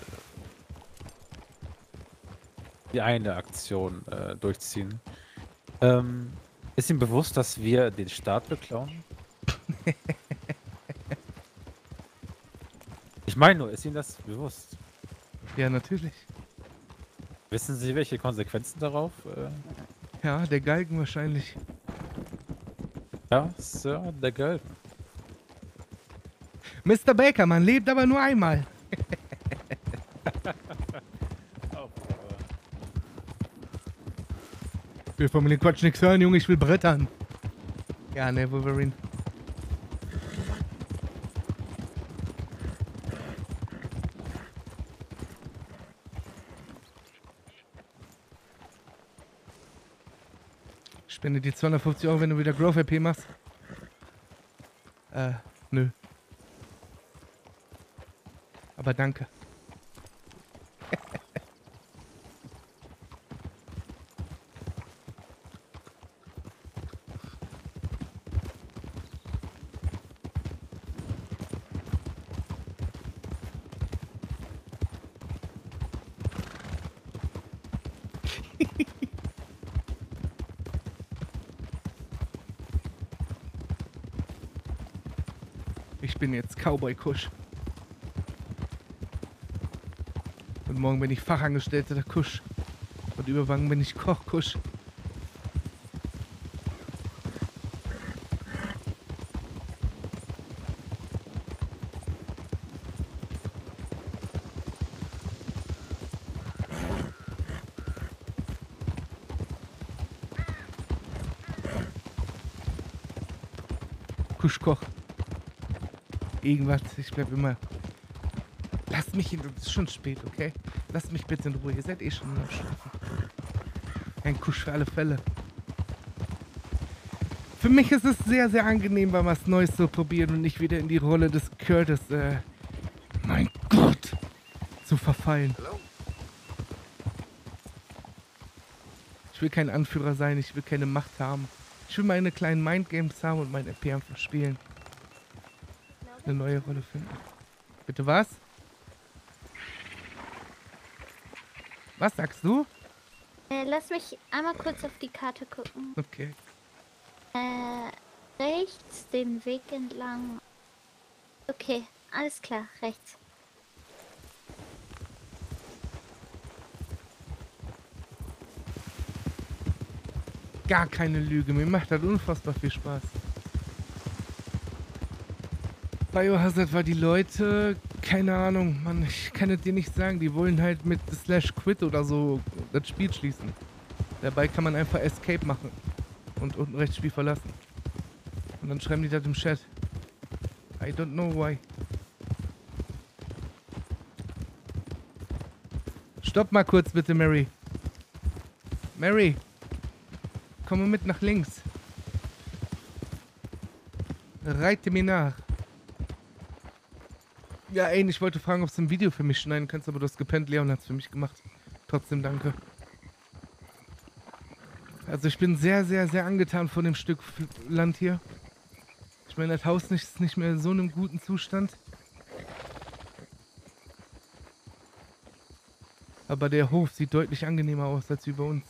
die eine Aktion äh, durchziehen? Ähm, ist ihm bewusst, dass wir den Staat beklauen? Ich meine nur, ist ihm das bewusst? Ja, natürlich. Wissen Sie, welche Konsequenzen darauf? Äh, Ja, der Galgen wahrscheinlich. ja, Sir, der Gelben. Mister Baker, man lebt aber nur einmal. Ich will von mir den Quatsch nichts hören, Junge, ich will brettern. Ja, ne, Wolverine. Ich spende dir zweihundertfünfzig Euro, wenn du wieder Growth R P machst. Äh, nö. Aber danke. Ich bin jetzt Cowboy Kusch. Und morgen bin ich Fachangestellter der Kusch. Und übermorgen bin ich Koch Kusch. Kuschkoch. Irgendwas, ich bleib immer. Lasst mich in. Es ist schon spät, okay? Lasst mich bitte in Ruhe. Ihr seid eh schon am Schlafen. Ein Kusch für alle Fälle. Für mich ist es sehr, sehr angenehm, mal was Neues zu probieren und nicht wieder in die Rolle des Curtis, äh, mein Gott, zu verfallen. Ich will kein Anführer sein, ich will keine Macht haben. Ich will meine kleinen Mindgames haben und mein R P einfach spielen. Eine neue Rolle finden. Bitte was? Was sagst du? Äh, lass mich einmal kurz auf die Karte gucken. Okay. Äh, rechts, den Weg entlang. Okay, alles klar, rechts. Gar keine Lüge, mir macht das unfassbar viel Spaß. Biohazard war die Leute, keine Ahnung, Mann, ich kann es dir nicht sagen, die wollen halt mit Slash Quit oder so das Spiel schließen. Dabei kann man einfach Escape machen und unten rechts Spiel verlassen. Und dann schreiben die das im Chat. I don't know why. Stopp mal kurz bitte, Mary. Mary, komm mal mit nach links. Reite mir nach. Ja, ey, ich wollte fragen, ob du ein Video für mich schneiden kannst, aber du hast gepennt. Leon hat es für mich gemacht. Trotzdem danke. Also ich bin sehr, sehr, sehr angetan von dem Stück Land hier. Ich meine, das Haus ist nicht mehr in so einem guten Zustand. Aber der Hof sieht deutlich angenehmer aus als wie bei uns.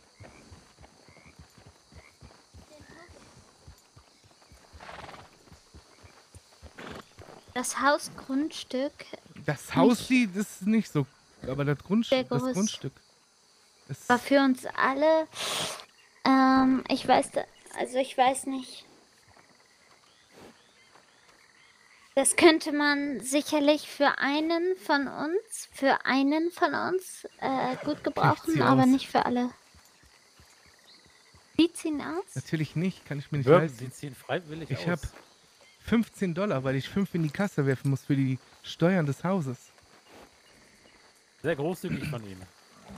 Das Hausgrundstück. Das Haus Nicht- sieht ist nicht so, aber das Grundstück, Sehr das groß. Grundstück. ist- War für uns alle. Ähm, ich weiß, da- also ich weiß nicht. Das könnte man sicherlich für einen von uns, für einen von uns äh, gut gebrauchen, sie aber aus. nicht für alle. Sieht's ihn aus? Natürlich nicht, kann ich mir nicht Bourbon, leisten. sie ziehen freiwillig Ich aus. habe fünfzehn Dollar, weil ich fünf in die Kasse werfen muss für die Steuern des Hauses. Sehr großzügig von Ihnen.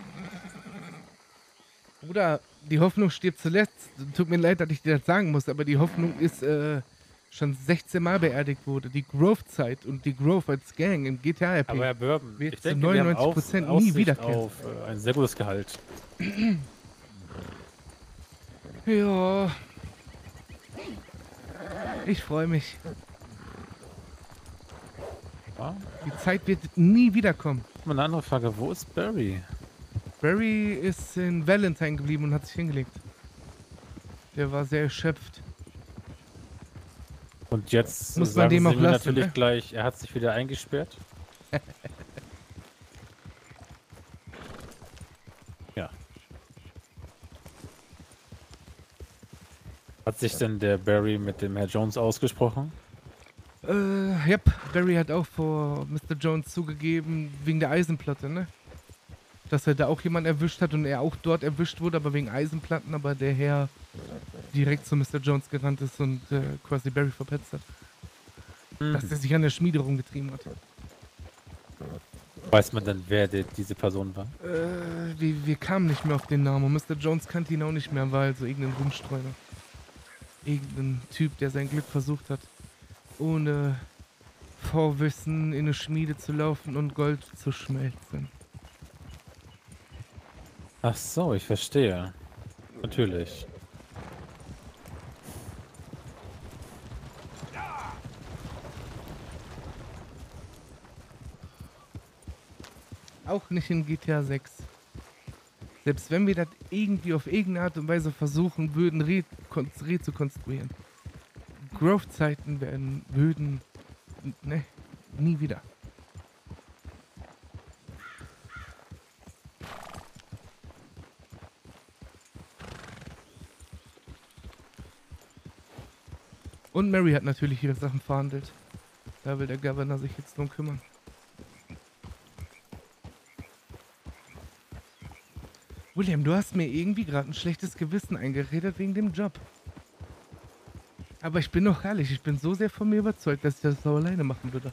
Bruder, die Hoffnung stirbt zuletzt. Tut mir leid, dass ich dir das sagen muss, aber die Hoffnung ist äh, schon sechzehn Mal beerdigt wurde. Die Grove-Zeit und die Grove als Gang im G T A R P Aber Herr Bourbon, wird ich zu denke, wir haben neunundneunzig auf, Prozent nie Aussicht wiederkehren. auf äh, ein sehr gutes Gehalt. Ja. Ich freue mich. Ja? Die Zeit wird nie wiederkommen. Mal eine andere Frage, wo ist Barry? Barry ist in Valentine geblieben und hat sich hingelegt. Der war sehr erschöpft. Und jetzt Muss man sagen dem Sie auch mir lassen, natürlich ne? gleich, er hat sich wieder eingesperrt. Ja. Hat sich denn der Barry mit dem Herr Jones ausgesprochen? Äh, yep. Barry hat auch vor Mister Jones zugegeben, wegen der Eisenplatte, ne? Dass er da auch jemanden erwischt hat und er auch dort erwischt wurde, aber wegen Eisenplatten, aber der Herr direkt zu Mister Jones gerannt ist und äh, quasi Barry verpetzt hat. Mhm. Dass er sich an der Schmiede rumgetrieben hat. Weiß man denn, wer die, diese Person war? Äh, wir, wir kamen nicht mehr auf den Namen und Mister Jones kannte ihn auch nicht mehr, war also irgendein Rumstreuner. Irgendein Typ, der sein Glück versucht hat, ohne Vorwissen in eine Schmiede zu laufen und Gold zu schmelzen. Ach so, ich verstehe. Natürlich. Auch nicht in G T A sechs. Selbst wenn wir das irgendwie auf irgendeine Art und Weise versuchen würden, re, re zu konstruieren. Growth-Zeiten werden, würden, ne, nie wieder. Und Mary hat natürlich ihre Sachen verhandelt. Da will der Governor sich jetzt drum kümmern. William, du hast mir irgendwie gerade ein schlechtes Gewissen eingeredet wegen dem Job. Aber ich bin doch ehrlich, ich bin so sehr von mir überzeugt, dass ich das so alleine machen würde.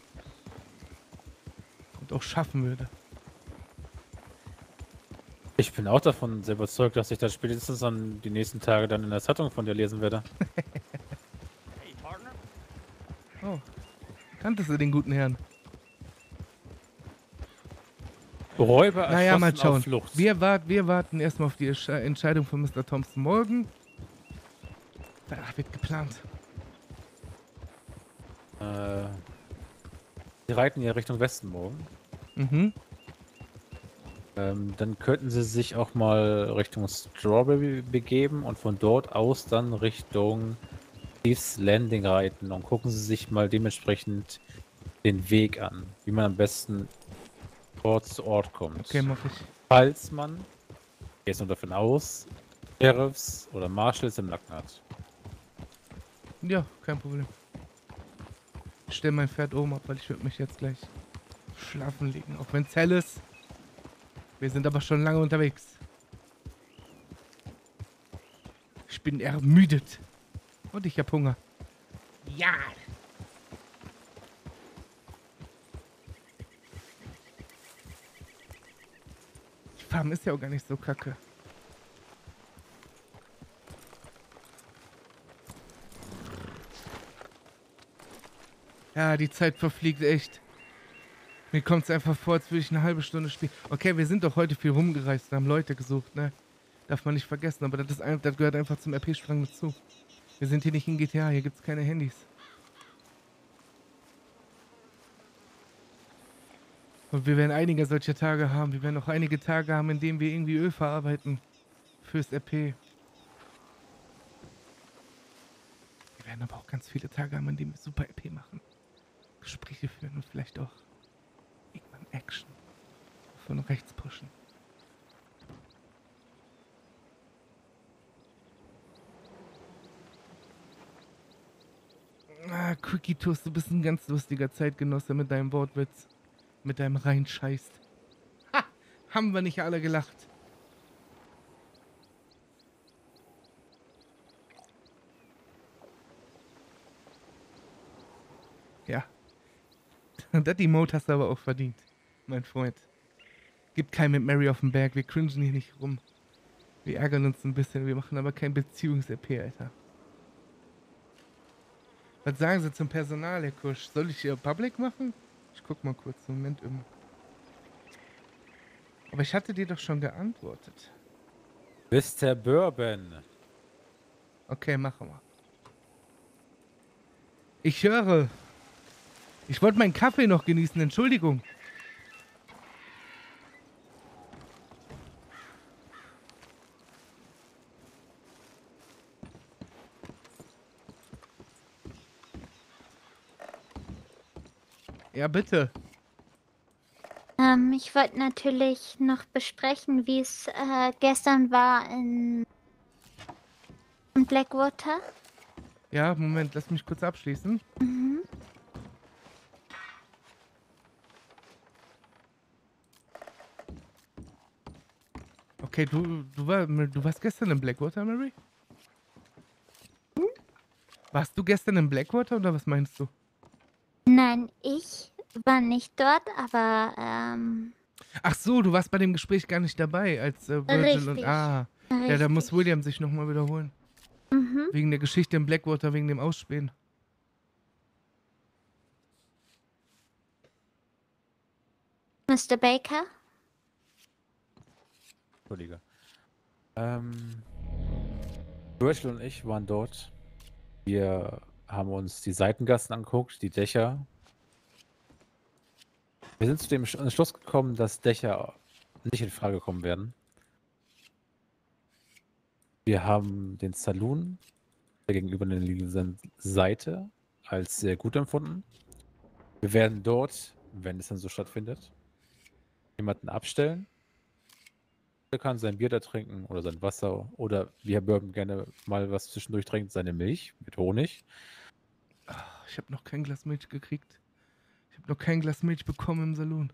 Und auch schaffen würde. Ich bin auch davon sehr überzeugt, dass ich das spätestens an die nächsten Tage dann in der Zeitung von dir lesen werde. Oh, kanntest du den guten Herrn? Räuber Naja, mal erschossen auf schauen. Flucht. Wir, wart, wir warten erstmal auf die Esche- Entscheidung von Mister Thompson morgen. Da wird geplant. Äh, wir reiten ja Richtung Westen morgen. Mhm. Ähm, dann könnten Sie sich auch mal Richtung Strawberry begeben und von dort aus dann Richtung Thieves Landing reiten und gucken Sie sich mal dementsprechend den Weg an, wie man am besten Ort zu Ort kommt. Okay, mach ich. Falls man, ich gehe jetzt nur davon aus, Sheriffs oder Marshals im Nacken hat. Ja, kein Problem. Ich stelle mein Pferd oben ab, weil ich würde mich jetzt gleich schlafen legen. Auch wenn es hell ist. Wir sind aber schon lange unterwegs. Ich bin ermüdet. Und ich habe Hunger. Ja! Die Farm ist ja auch gar nicht so kacke. Ja, die Zeit verfliegt echt. Mir kommt es einfach vor, als würde ich eine halbe Stunde spielen. Okay, wir sind doch heute viel rumgereist und haben Leute gesucht, ne? Darf man nicht vergessen, aber das, ist ein, das gehört einfach zum R P-Strang dazu. Wir sind hier nicht in G T A, hier gibt es keine Handys. Und wir werden einige solcher Tage haben. Wir werden auch einige Tage haben, in denen wir irgendwie Öl verarbeiten. Fürs R P. Wir werden aber auch ganz viele Tage haben, in denen wir super R P machen. Gespräche führen und vielleicht auch irgendwann Action von rechts pushen. Ah, Quickie Toast, du bist ein ganz lustiger Zeitgenosse mit deinem Wortwitz. Mit deinem Reinscheißt. Ha! Haben wir nicht alle gelacht. Ja. Das Emote hast du aber auch verdient, mein Freund. Gibt keinen mit Mary auf dem Berg, wir cringen hier nicht rum. Wir ärgern uns ein bisschen, wir machen aber kein Beziehungs-R P, Alter. Was sagen Sie zum Personal, Herr Kusch? Soll ich hier Public machen? Ich guck mal kurz, Moment immer. Aber ich hatte dir doch schon geantwortet. Mister Bourbon. Okay, machen wir. Ich höre. Ich wollte meinen Kaffee noch genießen, Entschuldigung. Ja, bitte. Ähm, ich wollte natürlich noch besprechen, wie es äh, gestern war in, in Blackwater. Ja, Moment, lass mich kurz abschließen. Mhm. Okay, du, du, war, du warst gestern in Blackwater, Mary? Hm? Warst du gestern in Blackwater oder was meinst du? Nein, ich war nicht dort, aber ähm, Ach so, du warst bei dem Gespräch gar nicht dabei, als äh, Virgil und... Richtig. Ah, ja, da muss richtig. William sich nochmal wiederholen. Mhm. Wegen der Geschichte in Blackwater, wegen dem Ausspähen. Mister Baker? Entschuldige. Ähm, Virgil und ich waren dort. Wir haben uns die Seitengassen angeguckt, die Dächer. Wir sind zu dem Sch- Schluss gekommen, dass Dächer nicht in Frage kommen werden. Wir haben den Saloon der gegenüberliegenden Seite als sehr gut empfunden. Wir werden dort, wenn es dann so stattfindet, jemanden abstellen. Er kann sein Bier da trinken oder sein Wasser oder wie Herr Bourbon gerne mal was zwischendurch trinkt, seine Milch mit Honig. Ach, ich habe noch kein Glas Milch gekriegt. Ich habe noch kein Glas Milch bekommen im Salon.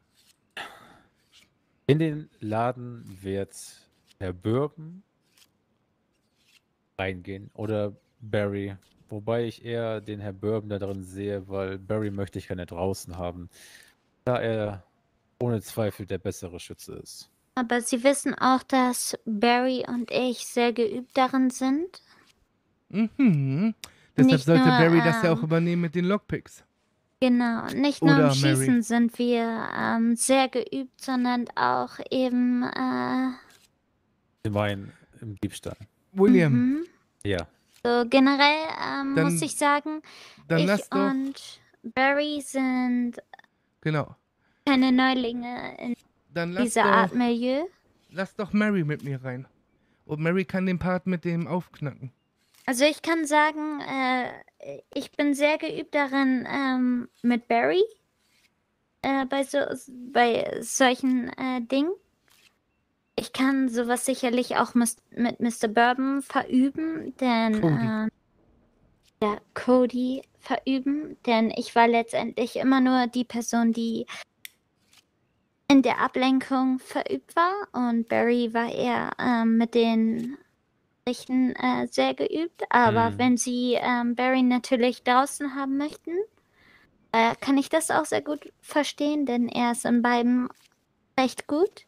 In den Laden wird Herr Bourbon reingehen oder Barry. Wobei ich eher den Herr Bourbon da drin sehe, weil Barry möchte ich gerne draußen haben. Da er ohne Zweifel der bessere Schütze ist. Aber Sie wissen auch, dass Barry und ich sehr geübt darin sind. Mhm. Deshalb Nicht sollte nur, Barry das ja auch ähm, übernehmen mit den Lockpicks. Genau, nicht nur Oder im Mary. Schießen sind wir ähm, sehr geübt, sondern auch eben, äh, Sie meinen im Diebstahl. William, mhm. Ja. So generell ähm, Dann- muss ich sagen, dann ich lass doch... und Barry sind Genau. keine Neulinge in Dann lass diese doch, Art Milieu. lass doch Mary mit mir rein. Und Mary kann den Part mit dem aufknacken. Also ich kann sagen, äh, ich bin sehr geübt darin ähm, mit Barry äh, bei, so, bei solchen äh, Dingen. Ich kann sowas sicherlich auch mis mit Mister Bourbon verüben, denn Cody. Äh, ja, Cody verüben, denn ich war letztendlich immer nur die Person, die in der Ablenkung verübt war und Barry war eher ähm, mit den Richten äh, sehr geübt, aber Mhm. wenn Sie ähm, Barry natürlich draußen haben möchten, äh, kann ich das auch sehr gut verstehen, denn er ist in beiden recht gut.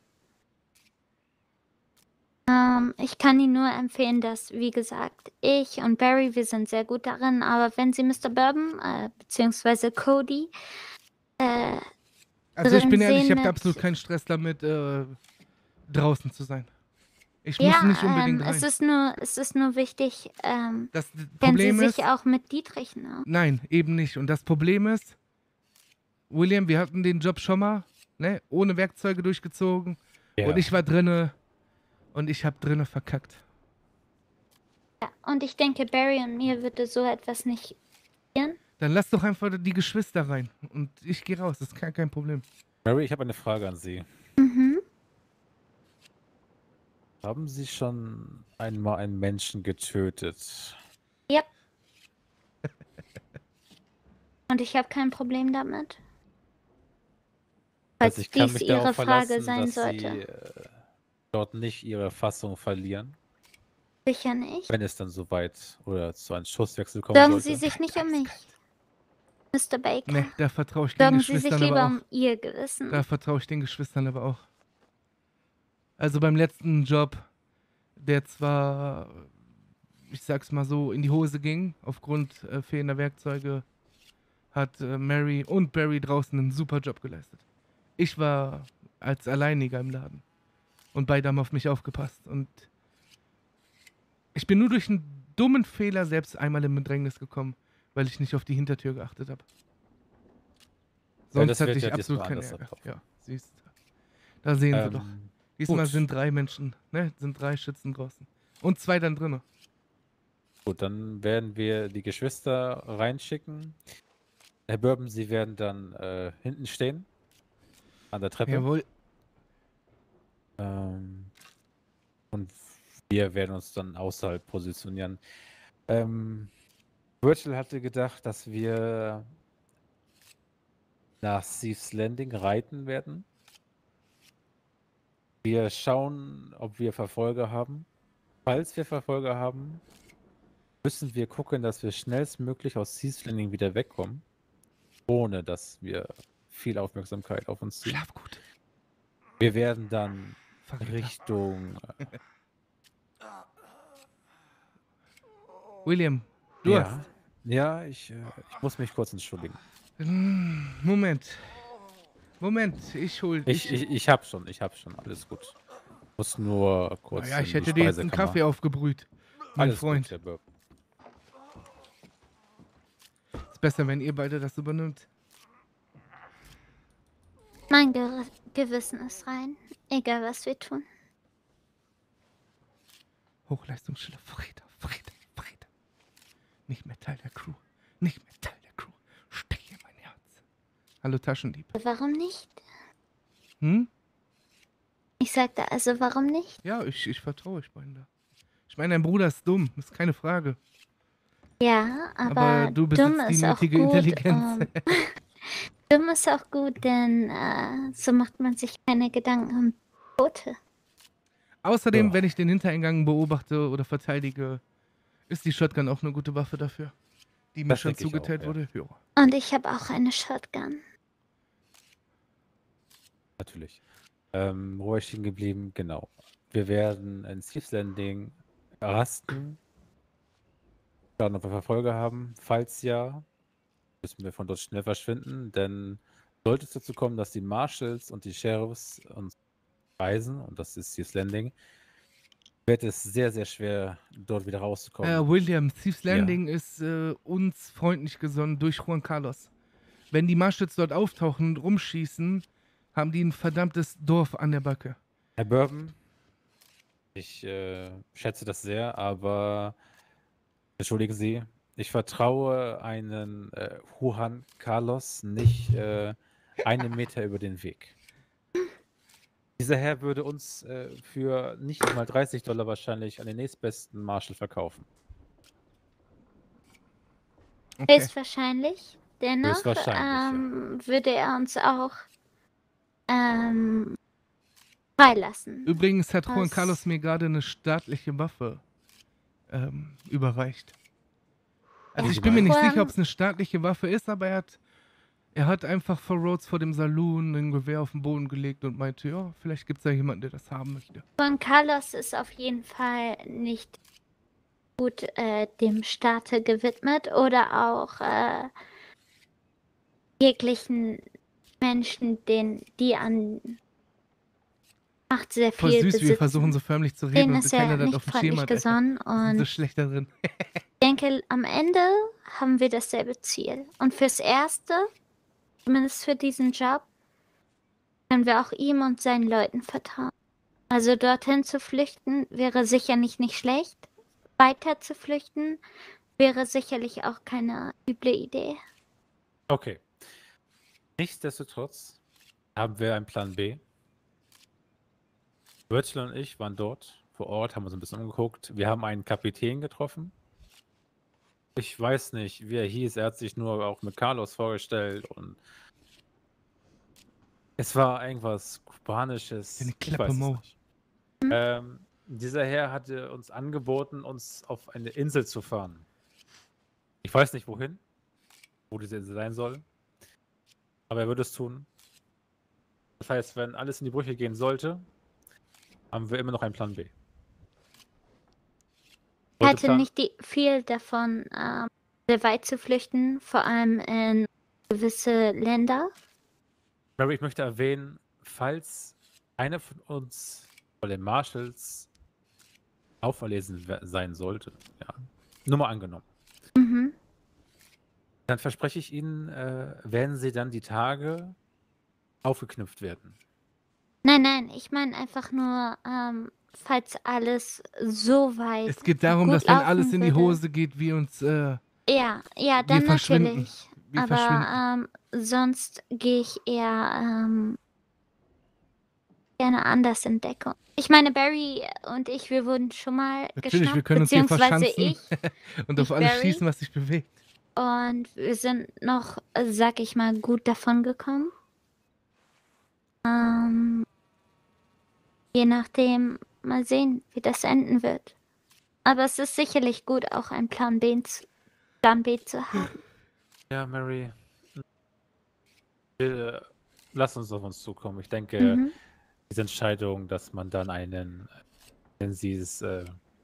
Ähm, ich kann Ihnen nur empfehlen, dass, wie gesagt, ich und Barry, wir sind sehr gut darin, aber wenn Sie Mister Bourbon, äh, beziehungsweise Cody, äh, Also ich drin bin ehrlich, ich sehen habe mit- absolut keinen Stress damit, äh, draußen zu sein. Ich ja, muss nicht unbedingt ähm, rein. es ist nur, es ist nur wichtig, ähm, Das kennen Sie Problem sich ist, auch mit Dietrich, ne? nein, eben nicht. Und das Problem ist, William, wir hatten den Job schon mal, ne, ohne Werkzeuge durchgezogen. Ja. Und ich war drinne und ich habe drinne verkackt. Ja, und ich denke, Barry und mir würde so etwas nicht passieren. Dann lass doch einfach die Geschwister rein und ich gehe raus, das ist kein, kein Problem. Mary, ich habe eine Frage an Sie. Mhm. Haben Sie schon einmal einen Menschen getötet? Ja. Und ich habe kein Problem damit. Falls Also ich kann dies mich Ihre darauf Frage verlassen, sein dass sollte. Sie äh, dort nicht Ihre Fassung verlieren, Sicher nicht. wenn es dann soweit oder zu einem Schusswechsel kommen Sorgen sollte. Sie sich nicht um mich, Mister Baker. Ne, da vertraue ich den Sorgen Sie sich Geschwistern aber lieber auch. um Ihr Gewissen. Da vertraue ich den Geschwistern aber auch. Also beim letzten Job, der zwar, ich sag's mal so, in die Hose ging, aufgrund äh, fehlender Werkzeuge, hat äh, Mary und Barry draußen einen super Job geleistet. Ich war als Alleiniger im Laden. Und beide haben auf mich aufgepasst. Und ich bin nur durch einen dummen Fehler selbst einmal in Bedrängnis gekommen, weil ich nicht auf die Hintertür geachtet habe. Sonst das hatte wird ich ja absolut diesmal keinen anders Ärger. ablaufen. Ja, siehst du. Da sehen Sie doch. Ähm, Diesmal gut. sind drei Menschen, ne? Sind drei Schützen draußen. Und zwei dann drinnen. Gut, dann werden wir die Geschwister reinschicken. Herr Bourbon, Sie werden dann äh, hinten stehen. An der Treppe. Jawohl. Ähm, und wir werden uns dann außerhalb positionieren. Ähm, Virgil hatte gedacht, dass wir nach Thieves Landing reiten werden. Wir schauen, ob wir Verfolger haben. Falls wir Verfolger haben, müssen wir gucken, dass wir schnellstmöglich aus Thieves Landing wieder wegkommen, ohne dass wir viel Aufmerksamkeit auf uns ziehen. Schlaf gut. Wir werden dann Verräter. Richtung William, du ja, hast. ja, ich, äh, ich muss mich kurz entschuldigen. Mm, Moment. Moment, ich hol Ich, ich, ich hab schon, ich hab schon, alles gut. Muss nur kurz. Ja, ich in die hätte dir jetzt einen Speisekammer. Kaffee aufgebrüht, mein Alles Freund. Gut, Herr Bourbon. Ist besser, wenn ihr beide das übernimmt. Mein Ge Gewissen ist rein. Egal, was wir tun. Hochleistungsschüler, Verräter, Verräter, Verräter. Nicht mehr Teil der Crew. Nicht mehr Teil der Crew. Steche in mein Herz. Hallo Taschendieb. Warum nicht? Hm? Ich sagte also, warum nicht? Ja, ich, ich vertraue euch beiden da. Ich meine, dein Bruder ist dumm, ist keine Frage. Ja, aber, Aber du besitzt dumm die ist auch nötige gut. Intelligenz. Ähm, dumm ist auch gut, denn äh, so macht man sich keine Gedanken um Tote. Außerdem, Ja. wenn ich den Hintereingang beobachte oder verteidige, ist die Shotgun auch eine gute Waffe dafür. Die mir Das schon denke ich auch, zugeteilt ja. wurde. Ja. Und ich habe auch eine Shotgun. Natürlich. Ähm, wo war ich stehen geblieben? Genau. Wir werden in Thieves Landing rasten. Schauen, ob wir Verfolger haben. Falls ja, müssen wir von dort schnell verschwinden, denn sollte es dazu kommen, dass die Marshals und die Sheriffs uns reisen, und das ist Thieves Landing, wird es sehr, sehr schwer, dort wieder rauszukommen. Äh, William, Thieves Ja. Landing ist äh, uns freundlich gesonnen durch Juan Carlos. Wenn die Marschütz dort auftauchen und rumschießen, haben die ein verdammtes Dorf an der Backe. Herr Bourbon, ich äh, schätze das sehr, aber entschuldigen Sie, ich vertraue einen äh, Juan Carlos nicht äh, einen Meter über den Weg. Dieser Herr würde uns äh, für nicht mal dreißig Dollar wahrscheinlich an den nächstbesten Marshall verkaufen. Okay. Höchstwahrscheinlich. Dennoch Höchstwahrscheinlich, ja. ähm, würde er uns auch ähm, freilassen. Übrigens hat Juan Was- Carlos mir gerade eine staatliche Waffe ähm, überreicht. Also Ja, ich bin mir nicht Juan- sicher, ob es eine staatliche Waffe ist, aber er hat, er hat einfach vor Rhodes vor dem Saloon ein Gewehr auf den Boden gelegt und meinte, ja, vielleicht gibt es da jemanden, der das haben möchte. Juan Carlos ist auf jeden Fall nicht gut äh, dem Staate gewidmet oder auch äh, jeglichen Menschen, den, die an Macht sehr Voll viel süß, wie besitzen. wir versuchen so förmlich zu reden Denen und ist keiner er das nicht auf dem Schema freundlich hat. Alter. gesonnen Wir sind so und schlecht darin. ich denke, am Ende haben wir dasselbe Ziel. Und fürs Erste, zumindest für diesen Job, können wir auch ihm und seinen Leuten vertrauen. Also dorthin zu flüchten wäre sicherlich nicht schlecht. Weiter zu flüchten wäre sicherlich auch keine üble Idee. Okay. Nichtsdestotrotz haben wir einen Plan B. Virgil und ich waren dort vor Ort, haben uns ein bisschen umgeguckt. Wir haben einen Kapitän getroffen. Ich weiß nicht, wie er hieß. Er hat sich nur auch mit Carlos vorgestellt und es war irgendwas Kubanisches. Eine Ich Klappe, weiß es Mo. nicht. Ähm, dieser Herr hatte uns angeboten, uns auf eine Insel zu fahren. Ich weiß nicht wohin, wo diese Insel sein soll, aber er würde es tun. Das heißt, wenn alles in die Brüche gehen sollte, haben wir immer noch einen Plan B. Ich Sollte halte Plan- nicht die, viel davon, ähm, sehr weit zu flüchten, vor allem in gewisse Länder. Mary, ich möchte erwähnen, falls einer von uns von den Marshalls auferlesen we- sein sollte, ja, nur mal angenommen, Mhm. dann verspreche ich Ihnen, äh, werden Sie dann die Tage aufgeknüpft werden. Nein, nein, ich meine einfach nur, ähm, falls alles so weit. Es geht darum, gut dass wenn laufen alles in die würde. Hose geht, wir uns, äh, Ja, ja, wir dann verschwinden. natürlich. Wir Aber verschwinden. ähm, sonst gehe ich eher ähm, gerne anders in Deckung. Ich meine, Barry und ich, wir wurden schon mal Natürlich, geschnappt, wir können uns hier beziehungsweise verschanzen ich. und auf ich, alles Barry. schießen, was sich bewegt. Und wir sind noch, äh, sag ich mal, gut davon gekommen. Ähm, je nachdem, mal sehen, wie das enden wird. Aber es ist sicherlich gut, auch einen Plan B, zu- Plan B zu haben. Ja, Mary. Wir, lass uns auf uns zukommen. Ich denke, Mhm. diese Entscheidung, dass man dann einen, wenn Sie es, äh,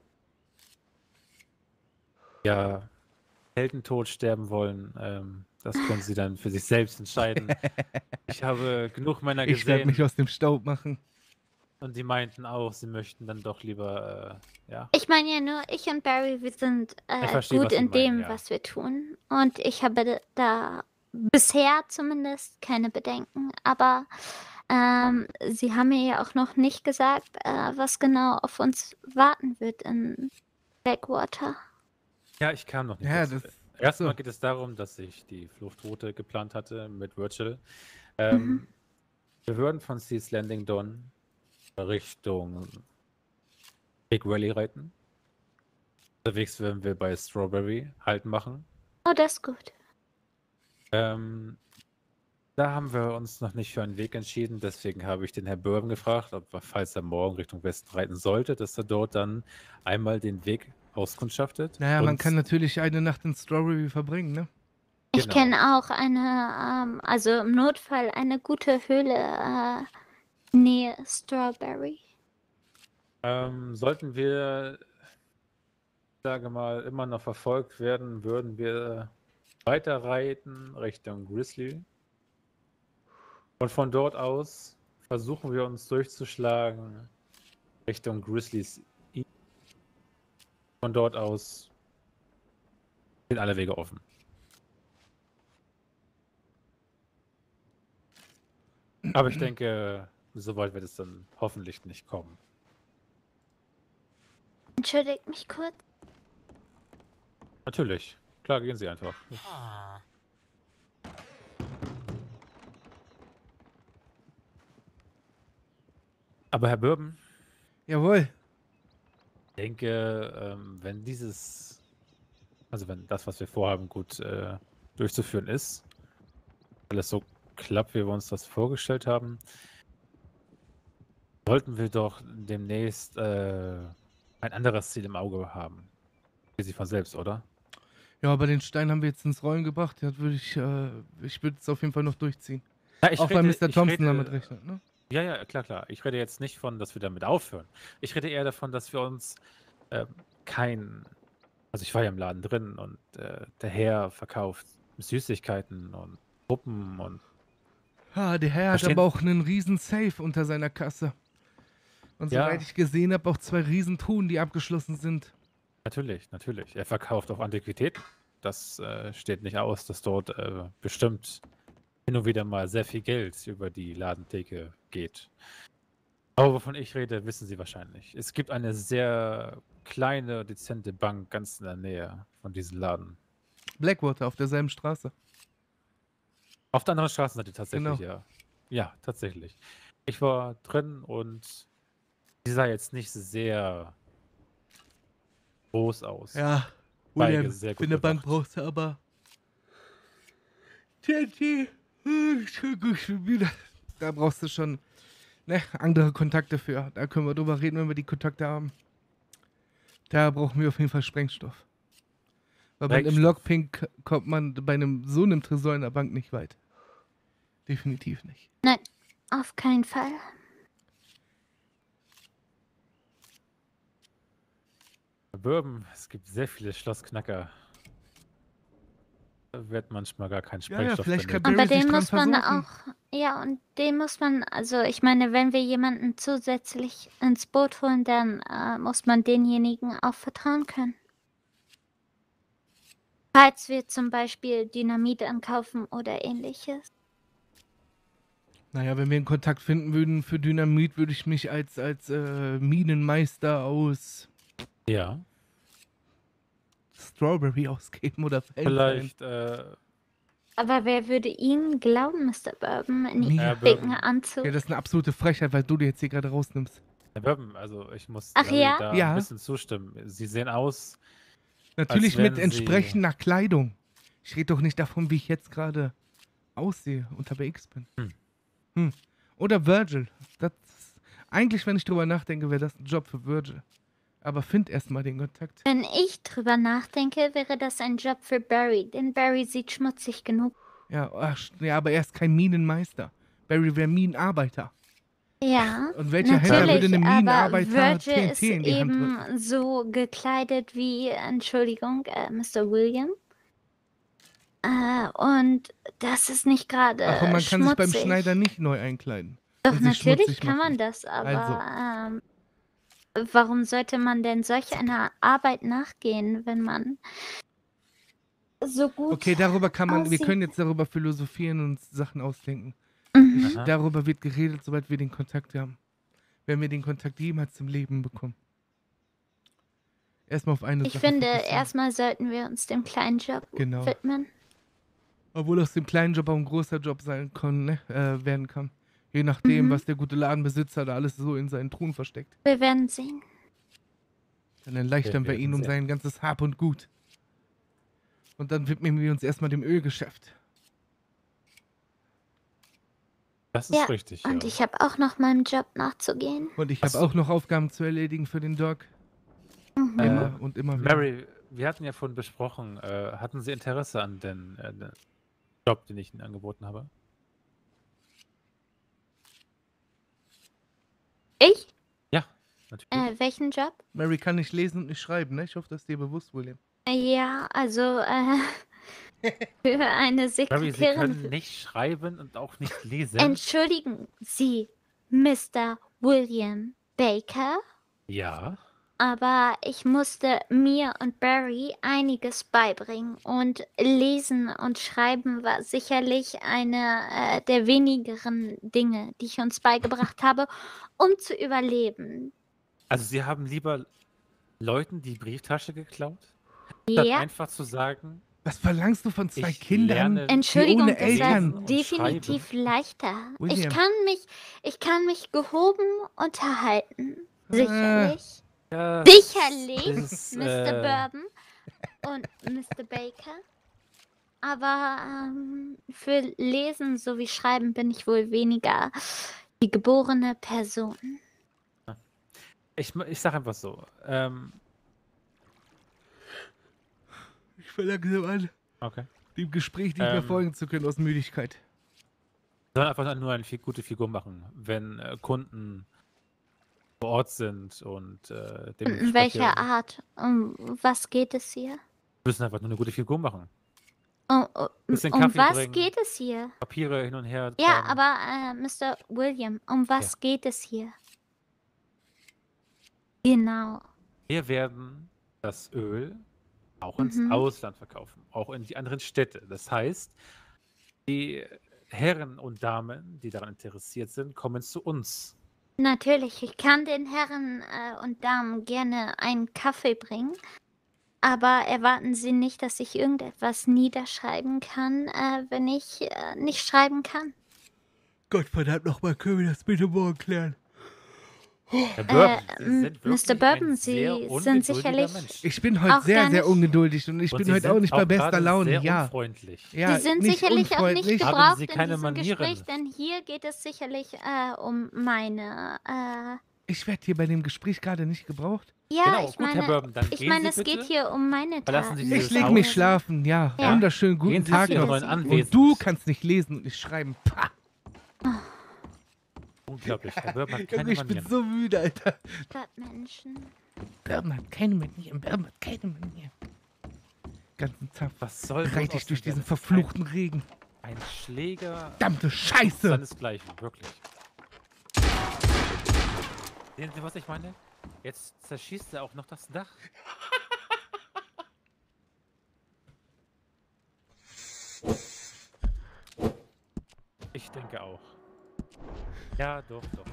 ja, Heldentod sterben wollen, ähm, das können Sie dann für sich selbst entscheiden. Ich habe genug Männer Ich werde gesehen mich aus dem Staub machen. und die meinten auch, sie möchten dann doch lieber, äh, ja. Ich meine ja nur, ich und Barry, wir sind äh, Ich verstehe, gut was Sie in dem, meinen, ja. was wir tun. Und ich habe da bisher zumindest keine Bedenken. Aber ähm, sie haben mir ja auch noch nicht gesagt, äh, was genau auf uns warten wird in Blackwater. Ja, ich kam noch nicht Ja, dazu. das- Erstmal so. geht es darum, dass ich die Fluchtroute geplant hatte mit Virgil. Ähm, Mhm. Wir würden von Seas Landing Dawn Richtung Big Valley reiten. Unterwegs werden wir bei Strawberry Halt machen. Oh, das ist gut. Ähm, da haben wir uns noch nicht für einen Weg entschieden, deswegen habe ich den Herrn Bourbon gefragt, ob er, falls er morgen Richtung Westen reiten sollte, dass er dort dann einmal den Weg auskundschaftet. Naja, man und- kann natürlich eine Nacht in Strawberry verbringen, ne? Ich Genau. kenne auch eine, ähm, also im Notfall eine gute Höhle äh, nähe Strawberry. Ähm, sollten wir, sage mal, immer noch verfolgt werden, würden wir weiter reiten Richtung Grizzly. Und von dort aus versuchen wir uns durchzuschlagen Richtung Grizzlies. I- Von dort aus sind alle Wege offen. Aber ich denke, so weit wird es dann hoffentlich nicht kommen. Entschuldigt mich kurz. Natürlich. Klar, gehen Sie einfach. Aber Herr Bourbon, Jawohl. ich denke, ähm, wenn dieses, also wenn das, was wir vorhaben, gut äh, durchzuführen ist, alles so klappt, wie wir uns das vorgestellt haben, sollten wir doch demnächst äh, ein anderes Ziel im Auge haben. Wie Sie von selbst, oder? Ja, aber den Stein haben wir jetzt ins Rollen gebracht. Ja, würde ich, äh, ich würde es auf jeden Fall noch durchziehen. Ja, ich Auch rede- weil Mister ich Thompson rede- damit rechnet, ne? Ja, ja, klar, klar. Ich rede jetzt nicht von, dass wir damit aufhören. Ich rede eher davon, dass wir uns ähm, kein, also ich war ja im Laden drin und äh, der Herr verkauft Süßigkeiten und Puppen und Ah, der Herr hat Verstehen- aber auch einen riesen Safe unter seiner Kasse. Und Ja. soweit ich gesehen habe, auch zwei riesen Truhen, die abgeschlossen sind. natürlich, natürlich. Er verkauft auch Antiquitäten. Das äh, steht nicht aus, dass dort äh, bestimmt hin und wieder mal sehr viel Geld über die Ladentheke geht. Aber wovon ich rede, wissen Sie wahrscheinlich. Es gibt eine sehr kleine, dezente Bank ganz in der Nähe von diesem Laden. Blackwater auf derselben Straße. Auf der anderen Straßenseite tatsächlich, Genau. ja. Ja, tatsächlich. Ich war drin und die sah jetzt nicht sehr groß aus. Ja, Beige William, sehr gut für eine Bank bewacht. brauchst du aber T N T. äh, schon gut, schon wieder. Da brauchst du schon ne, andere Kontakte für. Da können wir drüber reden, wenn wir die Kontakte haben. Da brauchen wir auf jeden Fall Sprengstoff. Weil bei einem Sprengstoff. Lockpink kommt man bei einem so einem Tresor in der Bank nicht weit. Definitiv nicht. Nein, auf keinen Fall. Bourbon, es gibt sehr viele Schlossknacker. Da wird manchmal gar kein Ja, ja, Sprengstoff vielleicht kann Und Barry bei sich dem dran muss man versuchen. auch, ja, und dem muss man, also ich meine, wenn wir jemanden zusätzlich ins Boot holen, dann äh, muss man denjenigen auch vertrauen können. Falls wir zum Beispiel Dynamit ankaufen oder ähnliches. Naja, wenn wir einen Kontakt finden würden für Dynamit, würde ich mich als, als äh, Minenmeister aus Ja, Strawberry ausgeben oder Feldstein. vielleicht äh, Aber wer würde Ihnen glauben, Mister Bourbon, in Mir. Ihrem Herr dicken Bourbon. Anzug? Ja, das ist eine absolute Frechheit, weil du dir jetzt hier gerade rausnimmst. Herr Bourbon, also ich muss Ach Larry ja? da Ja. ein bisschen zustimmen. Sie sehen aus, Natürlich wären mit sie- entsprechender Kleidung. Ich rede doch nicht davon, wie ich jetzt gerade aussehe, unterwegs bin. Hm. Hm. Oder Virgil. Das ist, eigentlich, wenn ich drüber nachdenke, wäre das ein Job für Virgil. Aber find erstmal den Kontakt. Wenn ich drüber nachdenke, wäre das ein Job für Barry, denn Barry sieht schmutzig genug. Ja, ach, ja, aber er ist kein Minenmeister. Barry wäre Minenarbeiter. Ja, Und welcher Händler würde natürlich, einem aber Minenarbeiter Virgil T N ist T in die Hand drücken? eben so gekleidet wie, Entschuldigung, äh, Mister William. Äh, und das ist nicht gerade Ach, und man kann sich beim schmutzig. Schneider nicht neu einkleiden. Doch, und sich natürlich schmutzig kann machen. man das, aber Also. ähm, warum sollte man denn solch einer Arbeit nachgehen, wenn man so gut Okay, darüber kann man, wir aussieht? können jetzt darüber philosophieren und uns Sachen ausdenken. Mhm. Ich, Aha. darüber wird geredet, sobald wir den Kontakt haben. Wenn wir den Kontakt jemals zum Leben bekommen. Erstmal auf eine Ich Sache finde, fokussieren. erstmal sollten wir uns dem kleinen Job Genau. widmen. Obwohl aus dem kleinen Job auch ein großer Job sein kann, ne, äh, werden kann. Je nachdem, Mhm. was der gute Ladenbesitzer da alles so in seinen Truhen versteckt. Wir werden sehen. Dann erleichtern Wir wir ihn werden um sehen. sein ganzes Hab und Gut. Und dann widmen wir uns erstmal dem Ölgeschäft. das ist Ja, richtig. Und ja. ich habe auch noch meinem Job nachzugehen. Und ich Ach habe so. auch noch Aufgaben zu erledigen für den Doc. Mhm. Äh, Immer und immer wieder. Mary, wir hatten ja vorhin besprochen, äh, hatten Sie Interesse an den, äh, den Job, den ich Ihnen angeboten habe? Ich? Ja, natürlich. Äh, welchen Job? Mary kann nicht lesen und nicht schreiben, ne? Ich hoffe, das ist dir bewusst, William. Ja, also äh, für eine Mary, Sie Sekretärin. können nicht schreiben und auch nicht lesen. Entschuldigen Sie, Mister William Baker? Ja. aber ich musste mir und Barry einiges beibringen und Lesen und Schreiben war sicherlich eine äh, der wenigeren Dinge, die ich uns beigebracht habe, um zu überleben. Also Sie haben lieber Leuten die Brieftasche geklaut, statt Ja, einfach zu sagen, Was verlangst du von zwei ich Kindern? lerne Entschuldigung, ohne das wäre Eltern und definitiv leichter. Ich William. kann mich, ich kann mich gehoben unterhalten. Ah. Sicherlich. Ja, Sicherlich, ist, Mister äh, Bourbon und Mister Baker. Aber ähm, für Lesen sowie Schreiben bin ich wohl weniger die geborene Person. Ich, ich sag einfach so. Ähm, Ich fange langsam an, okay. dem Gespräch nicht mehr Ähm. folgen zu können aus Müdigkeit. Sondern einfach nur eine fi- gute Figur machen, wenn äh, Kunden vor Ort sind und äh, In dementsprechend welcher Art? Um was geht es hier? müssen einfach nur eine gute Figur machen. Um, um, Bisschen um Kaffee was bringen. geht es hier? Papiere hin und her Ja, tragen. aber äh, Mister William, um was geht es hier? Genau. Wir werden das Öl auch ins Mhm. Ausland verkaufen, auch in die anderen Städte. Das heißt, die Herren und Damen, die daran interessiert sind, kommen zu uns. Natürlich, ich kann den Herren äh, und Damen gerne einen Kaffee bringen, aber erwarten Sie nicht, dass ich irgendetwas niederschreiben kann, äh, wenn ich äh, nicht schreiben kann. Gott verdammt nochmal, können wir das bitte morgen klären? Herr Bourbon, Äh, Sie sind Mister wirklich Bourbon, ein Sie sehr sind ungeduldiger sicherlich- Mensch. Ich bin heute Auch sehr, gar sehr nicht. ungeduldig und ich Und bin Sie heute sind auch nicht bei auch bester gerade Laune. sehr Ja. unfreundlich. ja, Sie sind nicht sicherlich auch nicht unfreundlich. Haben gebraucht Sie in keine diesem Manieren? Gespräch, denn hier geht es sicherlich äh, um meine. Äh, Ich werde hier bei dem Gespräch gerade nicht gebraucht. ja, Genau, ich gut, Herr meine, Bourbon, dann ich gehen meine, Sie es bitte. geht hier um meine Verlassen Sie Taten. dieses Ich leg Haus. mich schlafen, ja. Ja. Wunderschönen guten Gehen Sie Tag zu Ihrem noch. neuen Und Anwesen. Und du kannst nicht lesen und nicht schreiben. Pah. Unglaublich, Herr Bourbon hat Junge, keine ich bin Manieren. so müde, Alter. Menschen. Bourbon hat keine Manieren. Bourbon hat keine Manieren. Ganzen Tag Was soll bloß reite aus ich durch dem diesen werden? verfluchten Regen. Ein, ein Schläger Verdammte Scheiße. seinesgleichen, wirklich. Sehen Sie, was ich meine? Jetzt zerschießt er auch noch das Dach. Ich denke auch. Ja, doch, doch.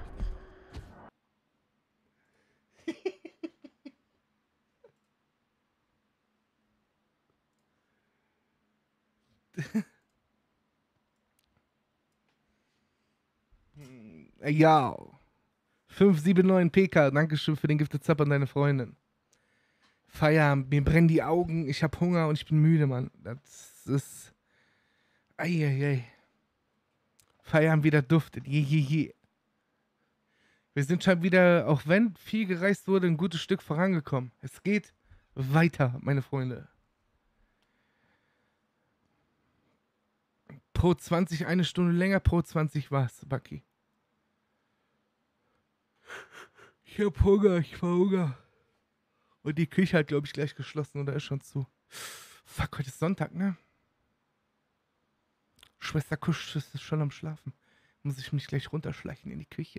Ja. fünf sieben neun P K, Dankeschön für den Gifted Sub an deine Freundin. Feierabend, mir brennen die Augen, ich hab Hunger und ich bin müde, Mann. Das ist... Eieiei. Feierabend wieder duftet, je, je, je. Wir sind schon wieder, auch wenn viel gereist wurde, ein gutes Stück vorangekommen. Es geht weiter, meine Freunde. Pro zwanzig eine Stunde länger, pro zwanzig war's, Bucky. Ich hab Hunger, ich war Hunger. Und die Küche hat, glaube ich, gleich geschlossen oder ist schon zu. Fuck, heute ist Sonntag, ne? Schwester Kusch ist schon am Schlafen. Muss ich mich gleich runterschleichen in die Küche.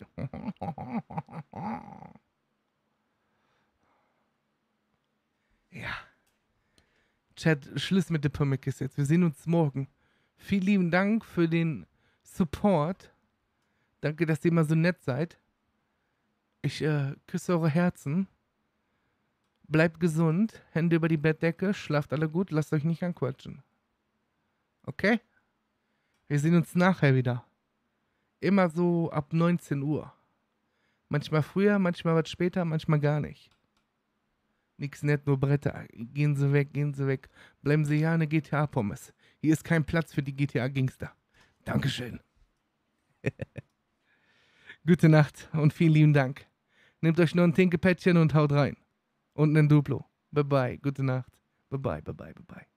Ja. Chat, Schluss mit der Pommes jetzt. Wir sehen uns morgen. Vielen lieben Dank für den Support. Danke, dass ihr immer so nett seid. Ich äh, küsse eure Herzen. Bleibt gesund. Hände über die Bettdecke. Schlaft alle gut. Lasst euch nicht anquatschen. Okay? Wir sehen uns nachher wieder. Immer so ab neunzehn Uhr. Manchmal früher, manchmal was später, manchmal gar nicht. Nix nett, nur Bretter. Gehen Sie weg, gehen Sie weg. Bleiben Sie ja eine G T A-Pommes. Hier ist kein Platz für die G T A-Gangster. Dankeschön. Gute Nacht und vielen lieben Dank. Nehmt euch nur ein Tinkepäckchen und haut rein. Und ein Duplo. Bye bye. Gute Nacht. Bye bye, bye bye, bye bye.